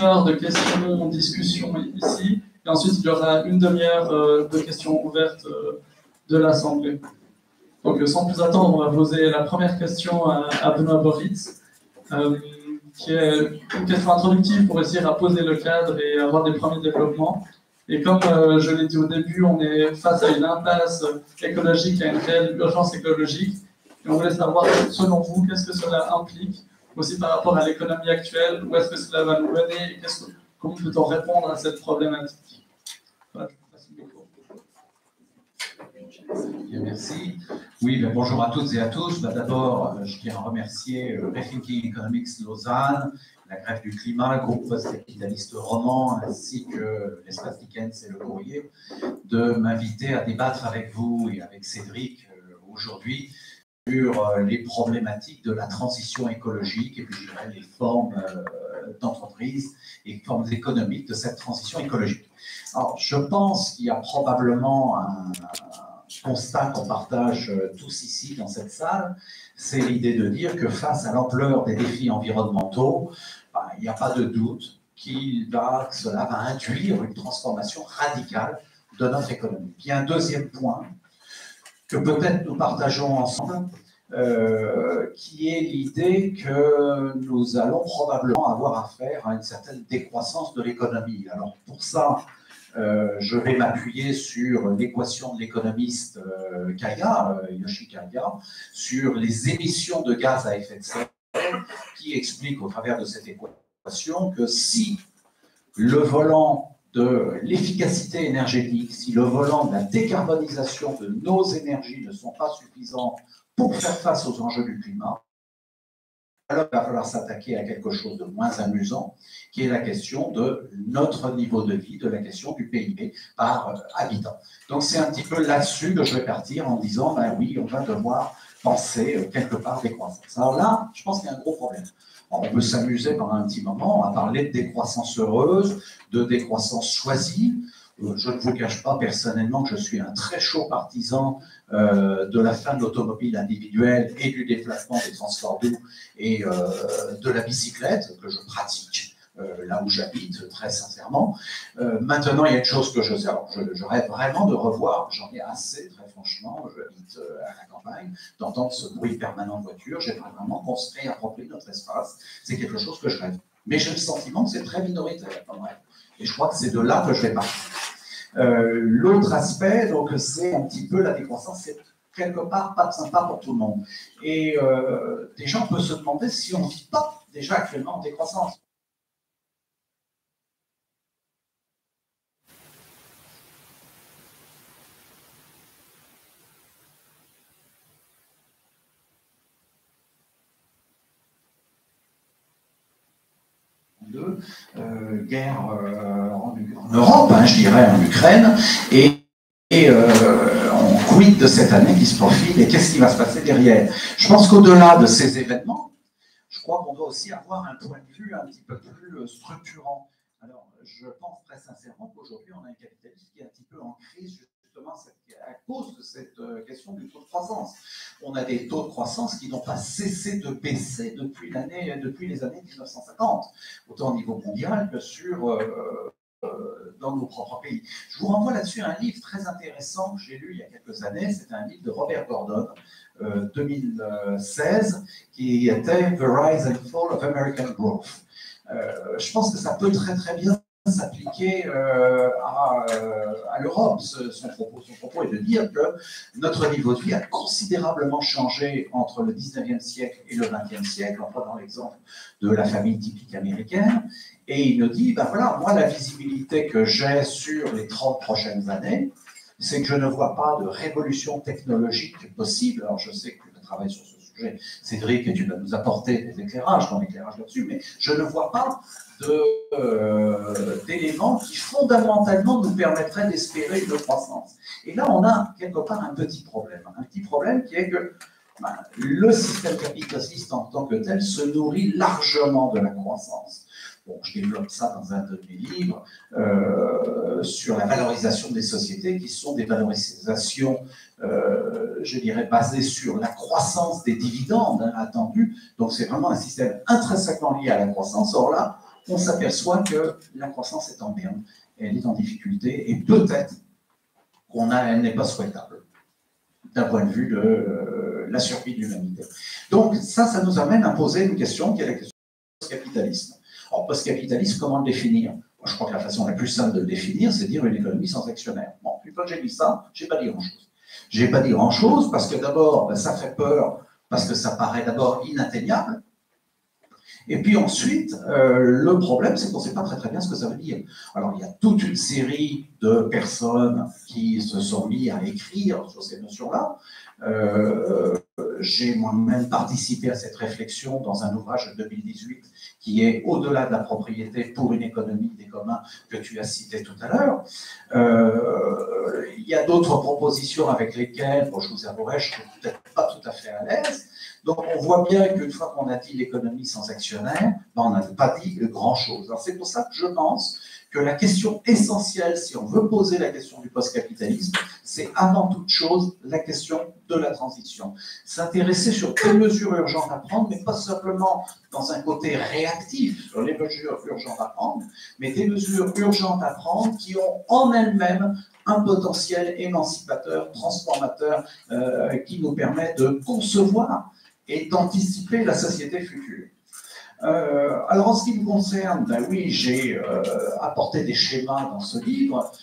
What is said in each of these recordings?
heure de questions, discussions ici, et ensuite il y aura une demi-heure de questions ouvertes de l'Assemblée. Donc sans plus attendre, on va poser la première question à Benoît Boritz, qui est une question introductive pour essayer à poser le cadre et avoir des premiers développements. Et comme je l'ai dit au début, on est face à une impasse écologique, à une réelle urgence écologique. Et on voulait savoir, selon vous, qu'est-ce que cela implique, aussi par rapport à l'économie actuelle, où est-ce que cela va nous mener, et comment peut-on répondre à cette problématique. Voilà, je vous passe le micro. Bien, merci. Oui, bonjour à toutes et à tous. D'abord, je tiens à remercier Rethinking Economics Lausanne, la Grève du climat, le groupe post-capitaliste roman, ainsi que l'Espace Dickens et le Courrier, de m'inviter à débattre avec vous et avec Cédric aujourd'hui sur les problématiques de la transition écologique et puis je dirais les formes d'entreprise et formes économiques de cette transition écologique. Alors, je pense qu'il y a probablement un constat qu'on partage tous ici dans cette salle, c'est l'idée de dire que face à l'ampleur des défis environnementaux, il n'y a pas de doute que cela va induire une transformation radicale de notre économie. Puis un deuxième point que peut-être nous partageons ensemble, qui est l'idée que nous allons probablement avoir affaire à une certaine décroissance de l'économie. Alors pour ça, je vais m'appuyer sur l'équation de l'économiste Yoshi Kaya, sur les émissions de gaz à effet de serre, qui explique au travers de cette équation que si le volant de l'efficacité énergétique, si le volant de la décarbonisation de nos énergies ne sont pas suffisants pour faire face aux enjeux du climat, alors il va falloir s'attaquer à quelque chose de moins amusant, qui est la question de notre niveau de vie, de la question du PIB par habitant. Donc c'est un petit peu là-dessus que je vais partir en disant, ben oui, on va devoir penser quelque part décroissance. Alors là, je pense qu'il y a un gros problème. Alors, on peut s'amuser pendant un petit moment à parler de décroissance heureuse, de décroissance choisie. Je ne vous cache pas personnellement que je suis un très chaud partisan de la fin de l'automobile individuelle et du déplacement des transports doux et de la bicyclette que je pratique là où j'habite, très sincèrement. Maintenant, il y a une chose que je sais, alors je rêve vraiment de revoir, j'en ai assez, très franchement, j'habite à la campagne, d'entendre ce bruit permanent de voiture, j'aimerais vraiment qu'on se réapproprie notre espace, c'est quelque chose que je rêve. Mais j'ai le sentiment que c'est très minoritaire comme rêve. Et je crois que c'est de là que je vais partir. L'autre aspect, donc, c'est un petit peu la décroissance, c'est quelque part pas sympa pour tout le monde. Et des gens peuvent se demander si on ne vit pas déjà actuellement en décroissance. Guerre en Europe, je dirais, en Ukraine, et on quid de cette année qui se profile et qu'est-ce qui va se passer derrière. Je pense qu'au-delà de ces événements, je crois qu'on doit aussi avoir un point de vue un petit peu plus structurant. Alors, je pense très sincèrement qu'aujourd'hui, on a un capitalisme qui est un petit peu en crise, justement, à cause de cette question du taux de croissance. On a des taux de croissance qui n'ont pas cessé de baisser depuis les années 1950, autant au niveau mondial que dans nos propres pays. Je vous renvoie là-dessus à un livre très intéressant que j'ai lu il y a quelques années. C'est un livre de Robert Gordon, 2016, qui était The Rise and Fall of American Growth. Je pense que ça peut très très bien s'appliquer à l'Europe. Son propos est de dire que notre niveau de vie a considérablement changé entre le 19e siècle et le 20e siècle, en prenant l'exemple de la famille typique américaine. Et il nous dit, ben voilà, moi la visibilité que j'ai sur les 30 prochaines années, c'est que je ne vois pas de révolution technologique possible. Alors je sais que tu travailles sur ce sujet, Cédric, et tu vas nous apporter des éclairages, ton éclairage là-dessus, mais je ne vois pas d'éléments qui fondamentalement nous permettraient d'espérer une croissance. Et là, on a quelque part un petit problème qui est que le système capitaliste en tant que tel se nourrit largement de la croissance. Bon, je développe ça dans un de mes livres sur la valorisation des sociétés, qui sont des valorisations, je dirais, basées sur la croissance des dividendes attendus. Donc, c'est vraiment un système intrinsèquement lié à la croissance. Or là, on s'aperçoit que la croissance est en berne, elle est en difficulté, et peut-être qu'elle n'est pas souhaitable d'un point de vue de la survie de l'humanité. Donc ça nous amène à poser une question qui est la question du post-capitalisme. Alors, post-capitalisme, comment le définir? Moi, je crois que la façon la plus simple de le définir, c'est dire une économie sans actionnaire. Bon, une fois que j'ai dit ça, je n'ai pas dit grand-chose. Je n'ai pas dit grand-chose parce que d'abord, ça fait peur, parce que ça paraît d'abord inatteignable. Et puis ensuite, le problème, c'est qu'on ne sait pas très bien ce que ça veut dire. Alors, il y a toute une série de personnes qui se sont mis à écrire sur ces notions-là. J'ai moi-même participé à cette réflexion dans un ouvrage de 2018 qui est Au-delà de la propriété pour une économie des communs que tu as cité tout à l'heure. Il y a d'autres propositions avec lesquelles, bon, je vous avouerai, je ne suis peut-être pas tout à fait à l'aise. Donc on voit bien qu'une fois qu'on a dit l'économie sans actionnaire, ben, on n'a pas dit grand-chose. Alors c'est pour ça que je pense que la question essentielle, si on veut poser la question du post-capitalisme, c'est avant toute chose la question de la transition. S'intéresser sur quelles mesures urgentes à prendre, mais pas simplement dans un côté réactif sur les mesures urgentes à prendre, mais des mesures urgentes à prendre qui ont en elles-mêmes un potentiel émancipateur, transformateur, qui nous permet de concevoir et d'anticiper la société future. Alors, en ce qui me concerne, ben oui, j'ai apporté des schémas dans ce livre.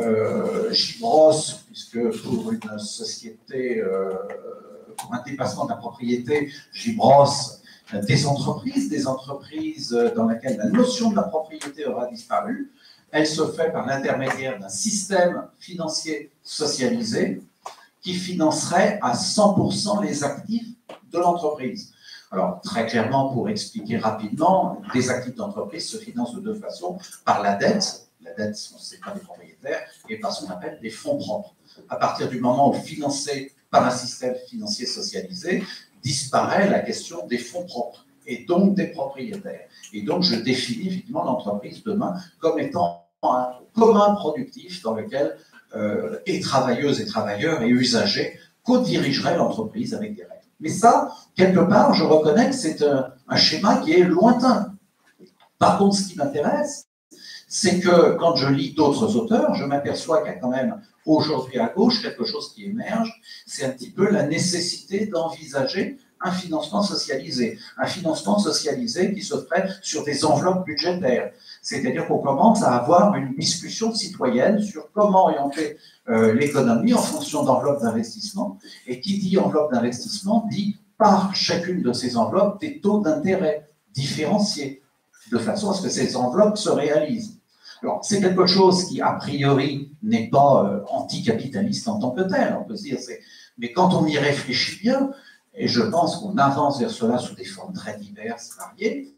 J'y brosse, puisque pour une société, pour un dépassement de la propriété, j'y brosse des entreprises dans lesquelles la notion de la propriété aura disparu. Elle se fait par l'intermédiaire d'un système financier socialisé qui financerait à 100% les actifs de l'entreprise. Alors, très clairement, pour expliquer rapidement, des actifs d'entreprise se financent de deux façons, par la dette, ce n'est pas des propriétaires, et par ce qu'on appelle des fonds propres. À partir du moment où financé par un système financier socialisé, disparaît la question des fonds propres, et donc des propriétaires. Et donc, je définis effectivement l'entreprise demain comme étant un commun productif dans lequel et travailleuses et travailleurs et usagers co-dirigeraient l'entreprise avec des règles. Mais ça, quelque part, je reconnais que c'est un schéma qui est lointain. Par contre, ce qui m'intéresse, c'est que quand je lis d'autres auteurs, je m'aperçois qu'il y a quand même aujourd'hui à gauche quelque chose qui émerge, c'est un petit peu la nécessité d'envisager un financement socialisé. Un financement socialisé qui se ferait sur des enveloppes budgétaires. C'est-à-dire qu'on commence à avoir une discussion citoyenne sur comment orienter l'économie en fonction d'enveloppes d'investissement. Et qui dit enveloppe d'investissement dit par chacune de ces enveloppes des taux d'intérêt différenciés, de façon à ce que ces enveloppes se réalisent. Alors, c'est quelque chose qui, a priori, n'est pas anticapitaliste en tant que tel. On peut se dire, mais quand on y réfléchit bien, et je pense qu'on avance vers cela sous des formes très diverses, variées,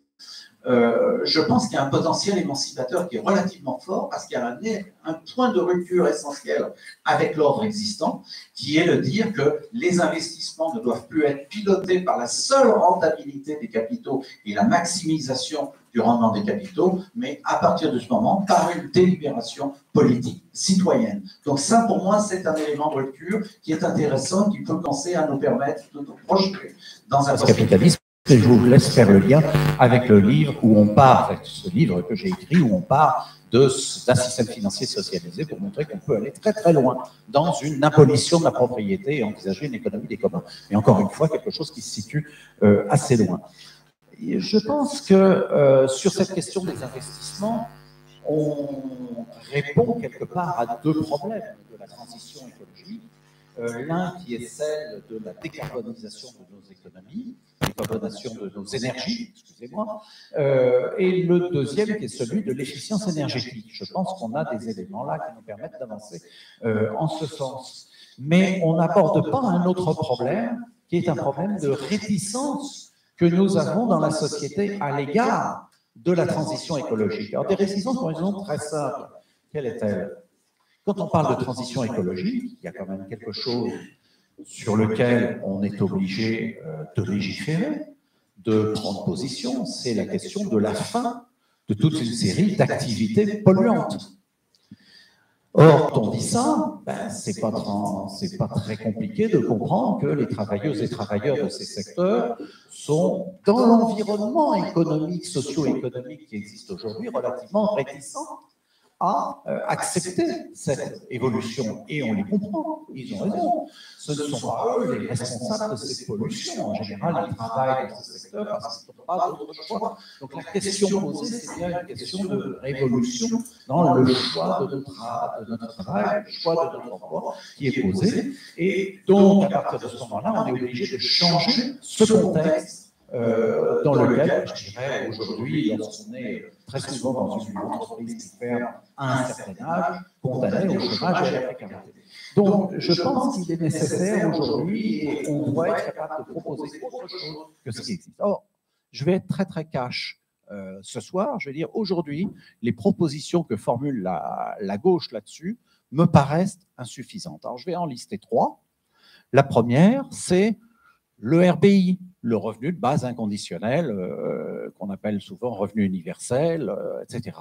je pense qu'il y a un potentiel émancipateur qui est relativement fort parce qu'il y a un point de rupture essentiel avec l'ordre existant, qui est de dire que les investissements ne doivent plus être pilotés par la seule rentabilité des capitaux et la maximisation du rendement des capitaux, mais à partir de ce moment, par une délibération politique, citoyenne. Donc ça, pour moi, c'est un élément de rupture qui est intéressant, qui peut commencer à nous permettre de nous projeter dans un capitalisme. Et je vous laisse faire le lien avec le livre où on part, avec ce livre que j'ai écrit, où on part d'un système financier socialisé pour montrer qu'on peut aller très très loin dans une abolition de la propriété et envisager une économie des communs. Et encore une fois, quelque chose qui se situe assez loin. Et je pense que sur cette question des investissements, on répond quelque part à deux problèmes de la transition écologique. L'un qui est celle de la décarbonisation de nos économies, décarbonation de nos énergies, excusez-moi, et le deuxième qui est celui de l'efficience énergétique. Je pense qu'on a des éléments là qui nous permettent d'avancer en ce sens. Mais on n'aborde pas un autre problème, qui est un problème de réticence que nous avons dans la société à l'égard de la transition écologique. Alors des réticences pour une raison très simple. Quelle est-elle ? Quand on parle de transition écologique, il y a quand même quelque chose sur lequel on est obligé de légiférer, de prendre position, c'est la question de la fin de toute une série d'activités polluantes. Or, quand on dit ça, ben, c'est pas très compliqué de comprendre que les travailleuses et travailleurs de ces secteurs sont, dans l'environnement économique, socio-économique qui existe aujourd'hui, relativement réticents à accepter cette évolution. Et on les comprend, ils ont raison. Ce ne sont pas eux les responsables de ces pollutions. En général, ils travaillent dans ce secteur parce qu'ils n'ont pas d'autre choix. Donc la question posée, c'est bien une question de révolution dans le choix de notre travail, le choix de notre emploi qui est posé. Et donc, à partir de ce moment-là, on est obligé de changer ce contexte dans lequel, je dirais, aujourd'hui, lorsqu'on est très souvent dans une entreprise qui ferme à un certain âge, condamné au chômage et à la précarité. Donc, je pense qu'il est nécessaire aujourd'hui, et on doit être capable de proposer autre chose que ce qui existe. Or, je vais être très, très cash ce soir. Je vais dire, aujourd'hui, les propositions que formule la gauche là-dessus me paraissent insuffisantes. Alors, je vais en lister 3. La première, c'est le RBI, le revenu de base inconditionnel, qu'on appelle souvent revenu universel, etc.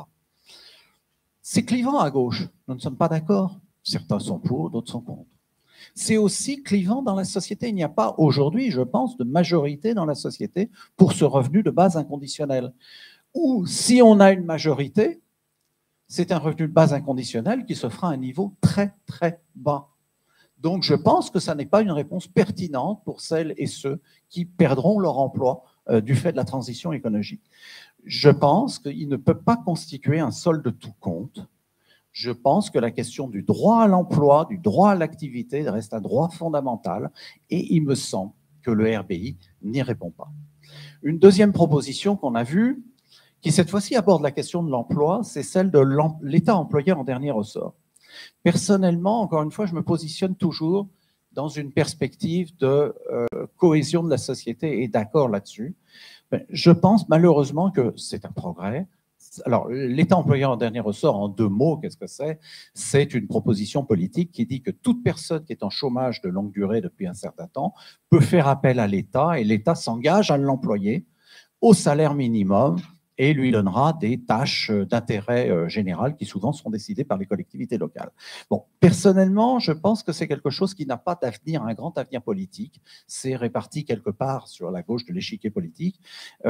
C'est clivant à gauche, nous ne sommes pas d'accord. Certains sont pour, d'autres sont contre. C'est aussi clivant dans la société. Il n'y a pas aujourd'hui, je pense, de majorité dans la société pour ce revenu de base inconditionnel. Ou si on a une majorité, c'est un revenu de base inconditionnel qui se fera à un niveau très, très bas. Donc, je pense que ça n'est pas une réponse pertinente pour celles et ceux qui perdront leur emploi du fait de la transition écologique. Je pense qu'il ne peut pas constituer un solde de tout compte. Je pense que la question du droit à l'emploi, du droit à l'activité reste un droit fondamental et il me semble que le RBI n'y répond pas. Une deuxième proposition qu'on a vue, qui cette fois-ci aborde la question de l'emploi, c'est celle de l'État employeur en dernier ressort. Personnellement, encore une fois, je me positionne toujours dans une perspective de cohésion de la société et d'accord là-dessus. Je pense malheureusement que c'est un progrès. Alors, l'État employeur en dernier ressort, en 2 mots, qu'est-ce que c'est? C'est une proposition politique qui dit que toute personne qui est en chômage de longue durée depuis un certain temps peut faire appel à l'État et l'État s'engage à l'employer au salaire minimum et lui donnera des tâches d'intérêt général qui souvent sont décidées par les collectivités locales. Bon, personnellement, je pense que c'est quelque chose qui n'a pas d'avenir, un grand avenir politique. C'est réparti quelque part sur la gauche de l'échiquier politique,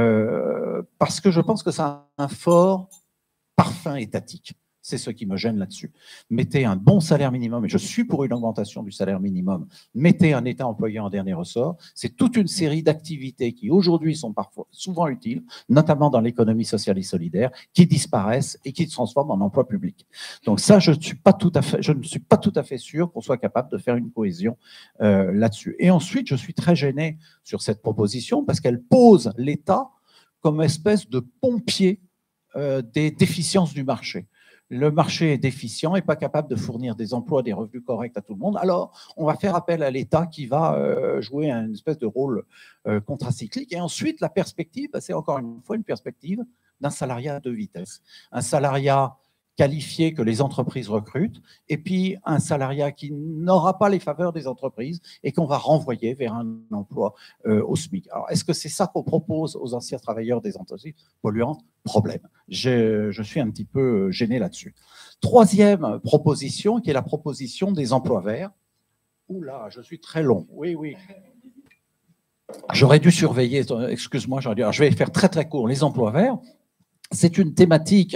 parce que je pense que ça a un fort parfum étatique. C'est ce qui me gêne là-dessus. Mettez un bon salaire minimum, et je suis pour une augmentation du salaire minimum, mettez un État employeur en dernier ressort. C'est toute une série d'activités qui aujourd'hui sont parfois souvent utiles, notamment dans l'économie sociale et solidaire, qui disparaissent et qui se transforment en emploi public. Donc ça, je ne suis pas tout à fait sûr qu'on soit capable de faire une cohésion là-dessus. Et ensuite, je suis très gêné sur cette proposition parce qu'elle pose l'État comme espèce de pompier des déficiences du marché. Le marché est déficient et pas capable de fournir des emplois, des revenus corrects à tout le monde. Alors, on va faire appel à l'État qui va jouer une espèce de rôle contracyclique. Et ensuite, la perspective, c'est encore une fois une perspective d'un salariat à 2 vitesses. Un salariat qualifié que les entreprises recrutent, et puis un salariat qui n'aura pas les faveurs des entreprises et qu'on va renvoyer vers un emploi au SMIC. Alors, est-ce que c'est ça qu'on propose aux anciens travailleurs des entreprises polluantes? Problème. Je suis un petit peu gêné là-dessus. Troisième proposition, qui est la proposition des emplois verts. Oula, je suis très long. Oui, oui. J'aurais dû surveiller, excuse-moi, alors je vais faire très très court. Les emplois verts, c'est une thématique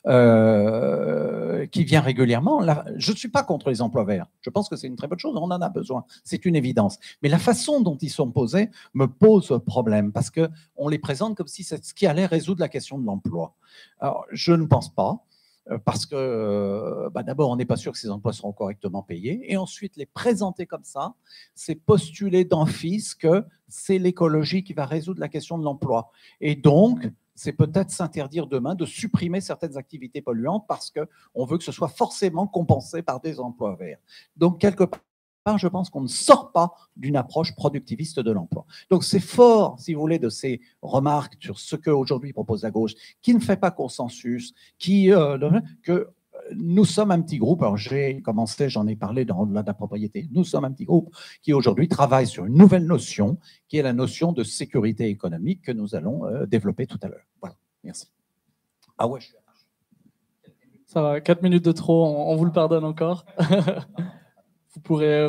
qui vient régulièrement. Je ne suis pas contre les emplois verts. Je pense que c'est une très bonne chose. On en a besoin. C'est une évidence. Mais la façon dont ils sont posés me pose problème parce qu'on les présente comme si c'est ce qui allait résoudre la question de l'emploi. Alors, je ne pense pas. Parce que d'abord, on n'est pas sûr que ces emplois seront correctement payés. Et ensuite, les présenter comme ça, c'est postuler d'office que c'est l'écologie qui va résoudre la question de l'emploi. Et donc, c'est peut-être s'interdire demain de supprimer certaines activités polluantes parce qu'on veut que ce soit forcément compensé par des emplois verts. Donc, quelque part, je pense qu'on ne sort pas d'une approche productiviste de l'emploi. Donc, c'est fort, si vous voulez, de ces remarques sur ce qu'aujourd'hui propose la gauche, qui ne fait pas consensus, que nous sommes un petit groupe, alors j'ai commencé, j'en ai parlé dans la propriété, nous sommes un petit groupe qui aujourd'hui travaille sur une nouvelle notion, qui est la notion de sécurité économique que nous allons développer tout à l'heure. Voilà, merci. Ah ouais, Ça va, 4 minutes de trop, on vous le pardonne encore. Vous pourrez...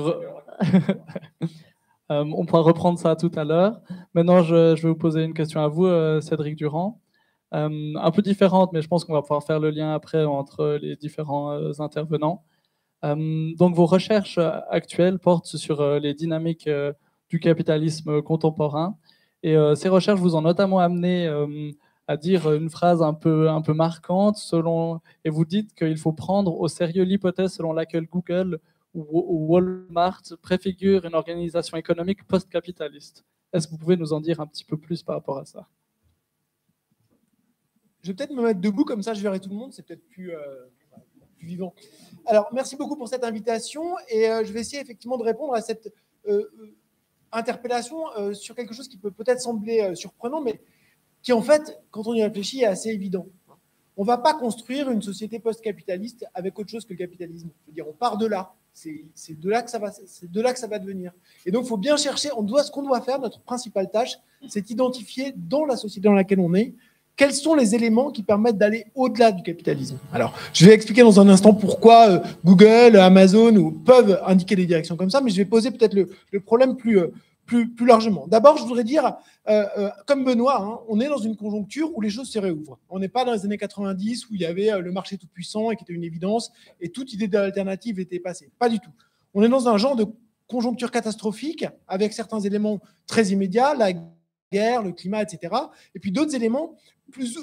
on pourra reprendre ça tout à l'heure. Maintenant, je vais vous poser une question à vous, Cédric Durand. Un peu différente, mais je pense qu'on va pouvoir faire le lien après entre les différents intervenants. Donc, vos recherches actuelles portent sur les dynamiques du capitalisme contemporain. Et ces recherches vous ont notamment amené à dire une phrase un peu marquante, et vous dites qu'il faut prendre au sérieux l'hypothèse selon laquelle Google ou Walmart préfigurent une organisation économique post-capitaliste. Est-ce que vous pouvez nous en dire un petit peu plus par rapport à ça? Je vais peut-être me mettre debout, comme ça je verrai tout le monde, c'est peut-être plus vivant. Alors, merci beaucoup pour cette invitation, et je vais essayer effectivement de répondre à cette interpellation sur quelque chose qui peut peut-être sembler surprenant, mais qui en fait, quand on y réfléchit, est assez évident. On ne va pas construire une société post-capitaliste avec autre chose que le capitalisme. Je veux dire, on part de là. C'est de là que ça va devenir. Et donc, il faut bien chercher. Ce qu'on doit faire, notre principale tâche, c'est identifier dans la société dans laquelle on est, quels sont les éléments qui permettent d'aller au-delà du capitalisme. Alors, je vais expliquer dans un instant pourquoi Google, Amazon peuvent indiquer des directions comme ça, mais je vais poser peut-être le problème plus largement. D'abord, je voudrais dire, comme Benoît, hein, on est dans une conjoncture où les choses se réouvrent. On n'est pas dans les années 90 où il y avait le marché tout puissant et qui était une évidence et toute idée d'alternative était passée. Pas du tout. On est dans un genre de conjoncture catastrophique avec certains éléments très immédiats, la guerre, le climat, etc. Et puis d'autres éléments plus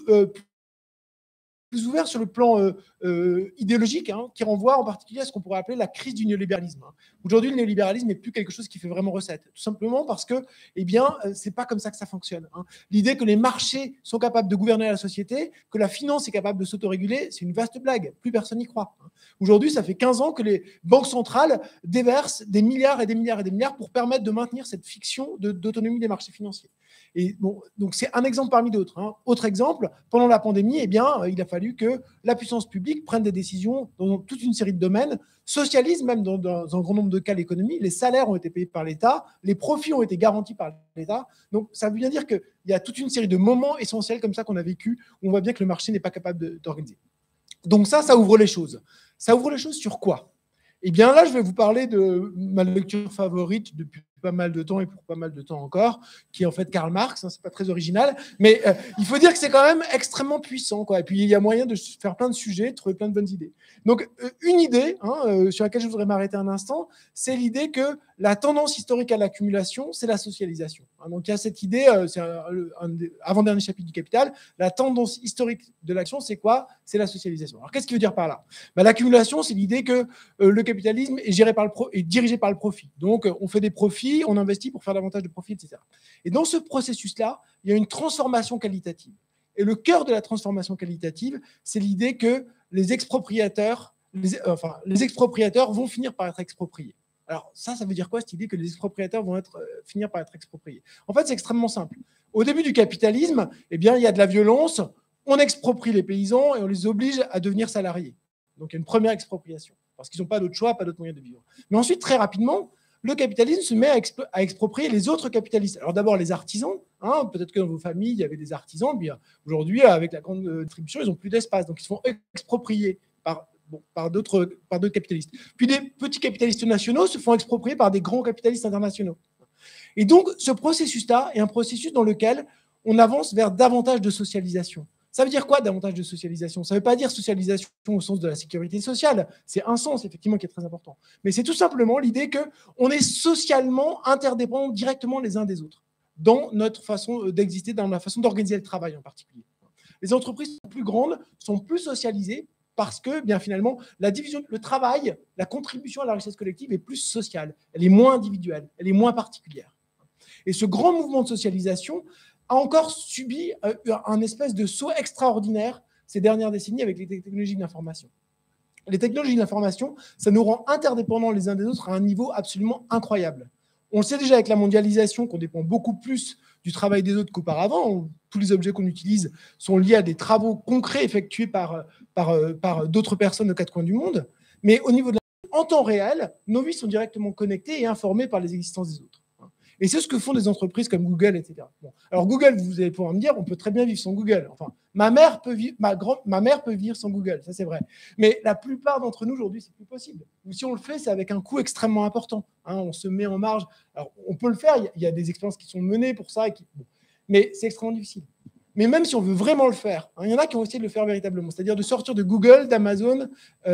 ouverts sur le plan idéologique, hein, qui renvoie en particulier à ce qu'on pourrait appeler la crise du néolibéralisme. Aujourd'hui, le néolibéralisme n'est plus quelque chose qui fait vraiment recette, tout simplement parce que, c'est pas comme ça que ça fonctionne. Hein. L'idée que les marchés sont capables de gouverner la société, que la finance est capable de s'autoréguler, c'est une vaste blague. Plus personne n'y croit. Hein. Aujourd'hui, ça fait 15 ans que les banques centrales déversent des milliards et des milliards et des milliards pour permettre de maintenir cette fiction d'autonomie des marchés financiers. Et bon, donc c'est un exemple parmi d'autres. Hein. Autre exemple, pendant la pandémie, il a fallu que la puissance publique prenne des décisions dans toute une série de domaines, socialise même dans un grand nombre de cas l'économie, les salaires ont été payés par l'État, les profits ont été garantis par l'État. Donc ça veut bien dire qu'il y a toute une série de moments essentiels comme ça qu'on a vécu, où on voit bien que le marché n'est pas capable d'organiser. Donc ça ouvre les choses. Ça ouvre les choses sur quoi ? Eh bien là, je vais vous parler de ma lecture favorite depuis pas mal de temps et pour pas mal de temps encore, qui est en fait Karl Marx, hein, c'est pas très original, mais il faut dire que c'est quand même extrêmement puissant, quoi. Et puis il y a moyen de faire plein de sujets, de trouver plein de bonnes idées. Donc une idée sur laquelle je voudrais m'arrêter un instant, c'est l'idée que la tendance historique à l'accumulation, c'est la socialisation. Hein, donc il y a cette idée, c'est un avant-dernier chapitre du Capital, la tendance historique de l'action, c'est quoi ? C'est la socialisation. Alors qu'est-ce qu'il veut dire par là ? L'accumulation, c'est l'idée que le capitalisme est dirigé par le profit. Donc on fait des profits, on investit pour faire davantage de profits, etc. Et dans ce processus-là, il y a une transformation qualitative. Et le cœur de la transformation qualitative, c'est l'idée que les expropriateurs vont finir par être expropriés. Alors ça veut dire quoi cette idée que les expropriateurs vont finir par être expropriés ? En fait, c'est extrêmement simple. Au début du capitalisme, il y a de la violence, on exproprie les paysans et on les oblige à devenir salariés. Donc il y a une première expropriation, parce qu'ils n'ont pas d'autre choix, pas d'autre moyen de vivre. Mais ensuite, très rapidement, le capitalisme se met à exproprier les autres capitalistes. Alors d'abord les artisans, hein, peut-être que dans vos familles, il y avait des artisans, bien aujourd'hui, avec la grande distribution, ils n'ont plus d'espace, donc ils se font exproprier par d'autres capitalistes. Puis des petits capitalistes nationaux se font exproprier par des grands capitalistes internationaux. Et donc ce processus-là est un processus dans lequel on avance vers davantage de socialisation. Ça veut dire quoi, davantage de socialisation ? Ça ne veut pas dire socialisation au sens de la sécurité sociale. C'est un sens, effectivement, qui est très important. Mais c'est tout simplement l'idée qu'on est socialement interdépendants directement les uns des autres dans notre façon d'exister, dans la façon d'organiser le travail en particulier. Les entreprises sont plus grandes, sont plus socialisées parce que, bien finalement, la division, le travail, la contribution à la richesse collective est plus sociale. Elle est moins individuelle, elle est moins particulière. Et ce grand mouvement de socialisation a encore subi un espèce de saut extraordinaire ces dernières décennies avec les technologies de l'information. Les technologies de l'information, ça nous rend interdépendants les uns des autres à un niveau absolument incroyable. On le sait déjà avec la mondialisation qu'on dépend beaucoup plus du travail des autres qu'auparavant. Tous les objets qu'on utilise sont liés à des travaux concrets effectués par d'autres personnes aux quatre coins du monde. Mais au niveau en temps réel, nos vies sont directement connectées et informées par les existences des autres. Et c'est ce que font des entreprises comme Google, etc. Bon. Alors Google, vous allez pouvoir me dire, on peut très bien vivre sans Google. Enfin, ma mère peut vivre sans Google, ça c'est vrai. Mais la plupart d'entre nous aujourd'hui, c'est plus possible. Ou si on le fait, c'est avec un coût extrêmement important. Hein, on se met en marge. Alors on peut le faire, il y a des expériences qui sont menées pour ça, mais c'est extrêmement difficile. Mais même si on veut vraiment le faire, hein, il y en a qui ont essayé de le faire véritablement, c'est-à-dire de sortir de Google, d'Amazon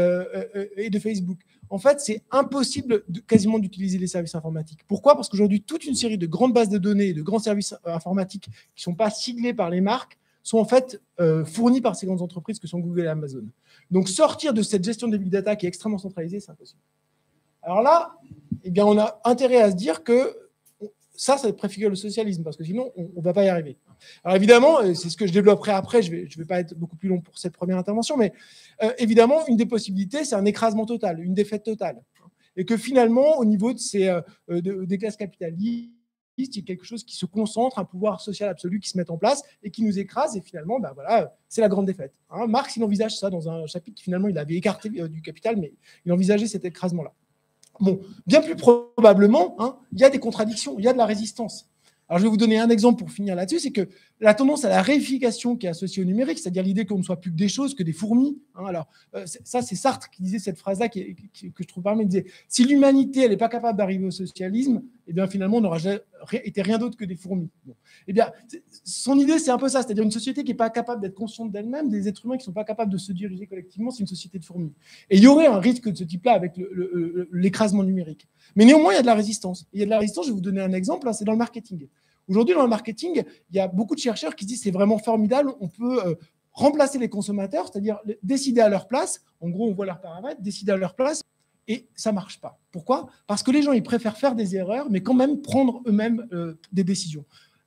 et de Facebook. En fait, c'est impossible quasiment d'utiliser les services informatiques. Pourquoi ? Parce qu'aujourd'hui, toute une série de grandes bases de données et de grands services informatiques qui ne sont pas siglés par les marques sont en fait fournis par ces grandes entreprises que sont Google et Amazon. Donc, sortir de cette gestion des big data qui est extrêmement centralisée, c'est impossible. Alors là, eh bien, on a intérêt à se dire que ça préfigure le socialisme, parce que sinon, on ne va pas y arriver. Alors évidemment, c'est ce que je développerai après, je vais pas être beaucoup plus long pour cette première intervention, mais évidemment, une des possibilités, c'est un écrasement total, une défaite totale. Et que finalement, au niveau de des classes capitalistes, il y a quelque chose qui se concentre, un pouvoir social absolu qui se met en place et qui nous écrase, et finalement, ben voilà, c'est la grande défaite. Hein, Marx, il envisage ça dans un chapitre, finalement, il avait écarté du capital, mais il envisageait cet écrasement-là. Bon, bien plus probablement, hein, il y a des contradictions, il y a de la résistance. Alors, je vais vous donner un exemple pour finir là-dessus, c'est que la tendance à la réification qui est associée au numérique, c'est-à-dire l'idée qu'on ne soit plus que des choses, que des fourmis. Hein, alors, ça, c'est Sartre qui disait cette phrase-là que je trouve pas mal. Il disait « Si l'humanité, elle n'est pas capable d'arriver au socialisme, eh bien, finalement, on n'aura été rien d'autre que des fourmis. » Bon. Eh bien, son idée, c'est un peu ça, c'est-à-dire une société qui n'est pas capable d'être consciente d'elle-même, des êtres humains qui ne sont pas capables de se diriger collectivement, c'est une société de fourmis. Et il y aurait un risque de ce type-là avec l'écrasement numérique. Mais néanmoins, il y a de la résistance. Il y a de la résistance, je vais vous donner un exemple, hein, c'est dans le marketing. Aujourd'hui, dans le marketing, il y a beaucoup de chercheurs qui disent que c'est vraiment formidable, on peut remplacer les consommateurs, c'est-à-dire décider à leur place, en gros, on voit leurs paramètres, décider à leur place, et ça ne marche pas. Pourquoi ? Parce que les gens, ils préfèrent faire des erreurs, mais quand même prendre eux-mêmes des décisions.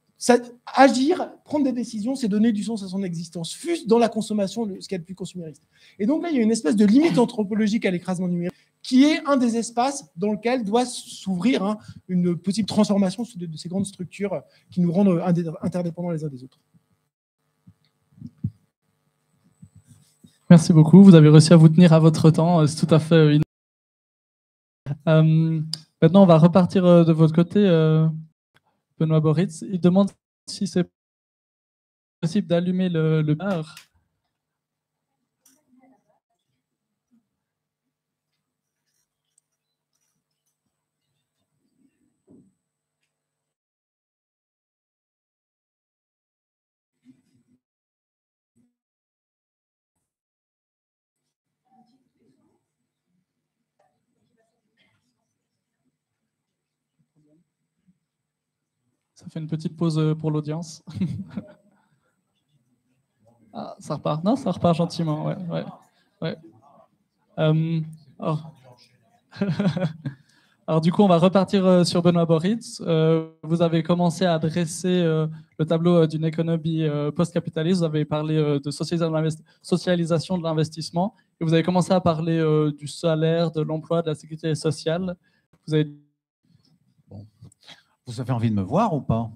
Agir, prendre des décisions, c'est donner du sens à son existence, fût dans la consommation, ce qu'il y a de plus consumériste. Et donc là, il y a une espèce de limite anthropologique à l'écrasement numérique, qui est un des espaces dans lequel doit s'ouvrir une possible transformation de ces grandes structures qui nous rendent interdépendants les uns des autres. Merci beaucoup. Vous avez réussi à vous tenir à votre temps. C'est tout à fait maintenant, on va repartir de votre côté. Benoît Boritz, il demande si c'est possible d'allumer le bar. Ça fait une petite pause pour l'audience. Ah, ça repart. Non, ça repart gentiment. Ouais. Alors, du coup, on va repartir sur Benoît Boritz. Vous avez commencé à dresser le tableau d'une économie post-capitaliste. Vous avez parlé de socialisation de l'investissement. Et vous avez commencé à parler du salaire, de l'emploi, de la sécurité sociale. Vous avez... Bon. Vous avez envie de me voir ou pas?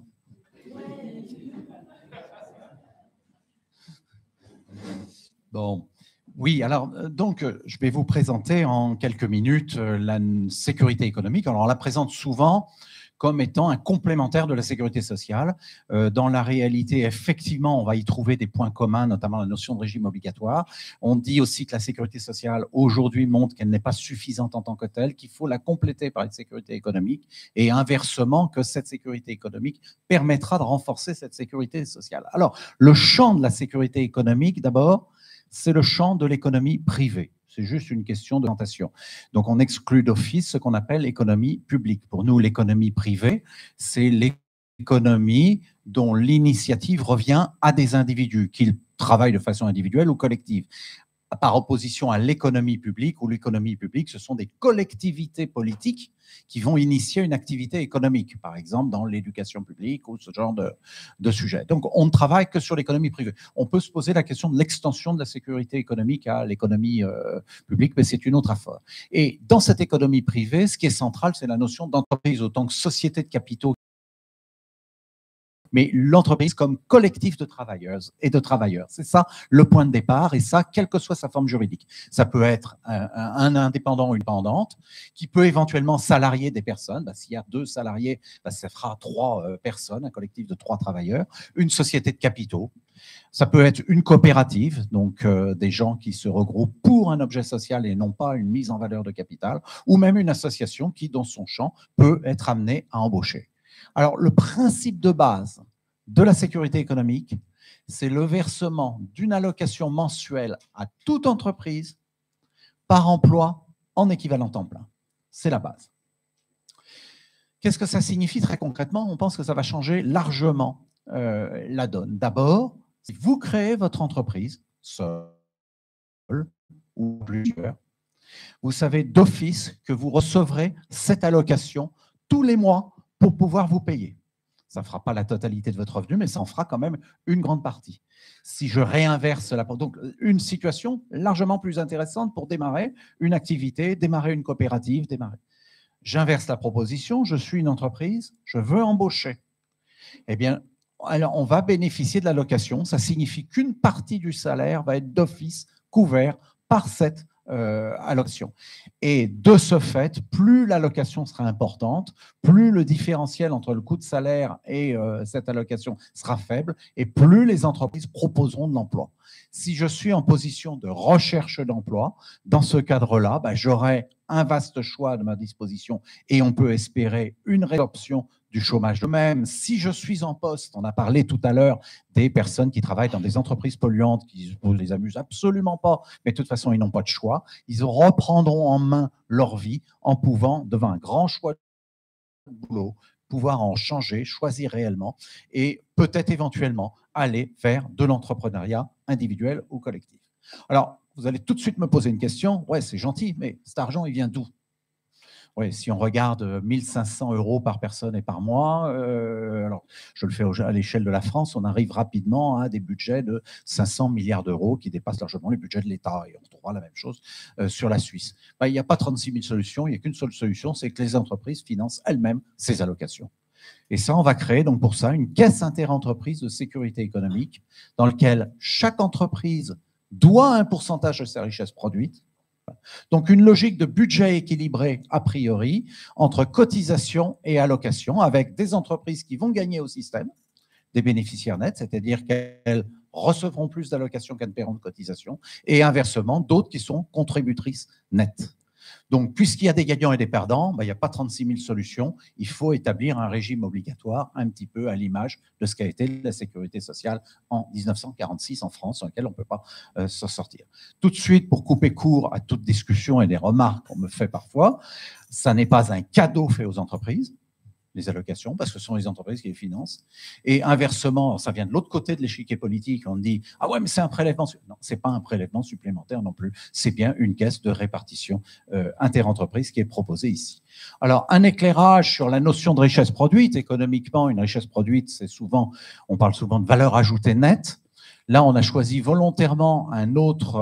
Bon, oui, alors donc je vais vous présenter en quelques minutes la sécurité économique. Alors on la présente souvent comme étant un complémentaire de la sécurité sociale. Dans la réalité, effectivement, on va y trouver des points communs, notamment la notion de régime obligatoire. On dit aussi que la sécurité sociale, aujourd'hui, montre qu'elle n'est pas suffisante en tant que telle, qu'il faut la compléter par une sécurité économique, et inversement, que cette sécurité économique permettra de renforcer cette sécurité sociale. Alors, le champ de la sécurité économique, d'abord, c'est le champ de l'économie privée. C'est juste une question d'orientation. Donc, on exclut d'office ce qu'on appelle l'économie publique. Pour nous, l'économie privée, c'est l'économie dont l'initiative revient à des individus, qu'ils travaillent de façon individuelle ou collective, par opposition à l'économie publique, où l'économie publique, ce sont des collectivités politiques qui vont initier une activité économique, par exemple dans l'éducation publique ou ce genre de sujet. Donc, on ne travaille que sur l'économie privée. On peut se poser la question de l'extension de la sécurité économique à l'économie publique, mais c'est une autre affaire. Et dans cette économie privée, ce qui est central, c'est la notion d'entreprise, autant que société de capitaux, mais l'entreprise comme collectif de travailleuses et de travailleurs. C'est ça le point de départ, et ça, quelle que soit sa forme juridique. Ça peut être un indépendant ou une indépendante qui peut éventuellement salarier des personnes. S'il y a 2 salariés, ça fera 3 personnes, un collectif de 3 travailleurs, une société de capitaux. Ça peut être une coopérative, donc des gens qui se regroupent pour un objet social et non pas une mise en valeur de capital, ou même une association qui, dans son champ, peut être amenée à embaucher. Alors, le principe de base de la sécurité économique, c'est le versement d'une allocation mensuelle à toute entreprise par emploi en équivalent temps plein. C'est la base. Qu'est-ce que ça signifie très concrètement? On pense que ça va changer largement la donne. D'abord, si vous créez votre entreprise, seul ou plusieurs, vous savez d'office que vous recevrez cette allocation tous les mois pour pouvoir vous payer. Ça ne fera pas la totalité de votre revenu, mais ça en fera quand même une grande partie. Si je réinverse donc une situation largement plus intéressante pour démarrer une activité, démarrer une coopérative, J'inverse la proposition, je suis une entreprise, je veux embaucher. Eh bien, alors on va bénéficier de l'allocation. Ça signifie qu'une partie du salaire va être d'office couvert par cette allocation. Et de ce fait, plus l'allocation sera importante, plus le différentiel entre le coût de salaire et cette allocation sera faible, et plus les entreprises proposeront de l'emploi. Si je suis en position de recherche d'emploi, dans ce cadre-là, j'aurai un vaste choix à ma disposition et on peut espérer une résorption du chômage. De même, si je suis en poste, on a parlé tout à l'heure des personnes qui travaillent dans des entreprises polluantes, qui ne les amusent absolument pas, mais de toute façon, ils n'ont pas de choix. Ils reprendront en main leur vie en pouvant, devant un grand choix de boulot, pouvoir en changer, choisir réellement et peut-être éventuellement aller vers de l'entrepreneuriat individuel ou collectif. Alors, vous allez tout de suite me poser une question. Ouais, c'est gentil, mais cet argent, il vient d'où? Oui, si on regarde 1 500 € par personne et par mois, alors je le fais à l'échelle de la France, on arrive rapidement à des budgets de 500 milliards d'euros qui dépassent largement les budgets de l'État. Et on trouvera la même chose sur la Suisse. Il n'y a pas 36 000 solutions, il n'y a qu'une seule solution, c'est que les entreprises financent elles-mêmes ces allocations. Et ça, on va créer donc pour ça une caisse interentreprise de sécurité économique dans laquelle chaque entreprise doit un pourcentage de sa richesse produite. Donc, une logique de budget équilibré a priori entre cotisation et allocation, avec des entreprises qui vont gagner au système, des bénéficiaires nets, c'est-à-dire qu'elles recevront plus d'allocations qu'elles ne paieront de cotisation, et inversement, d'autres qui sont contributrices nettes. Donc, puisqu'il y a des gagnants et des perdants, il n'y a pas 36 000 solutions. Il faut établir un régime obligatoire, un petit peu à l'image de ce qu'a été la sécurité sociale en 1946 en France, sur lequel on ne peut pas s'en sortir. Tout de suite, pour couper court à toute discussion et des remarques qu'on me fait parfois, ça n'est pas un cadeau fait aux entreprises, les allocations, parce que ce sont les entreprises qui les financent. Et inversement, ça vient de l'autre côté de l'échiquier politique, on dit « Ah ouais, mais c'est un prélèvement. » Non, ce n'est pas un prélèvement supplémentaire non plus, c'est bien une caisse de répartition interentreprise qui est proposée ici. Alors, un éclairage sur la notion de richesse produite. Économiquement, une richesse produite, c'est souvent, on parle souvent de valeur ajoutée nette. Là, on a choisi volontairement une autre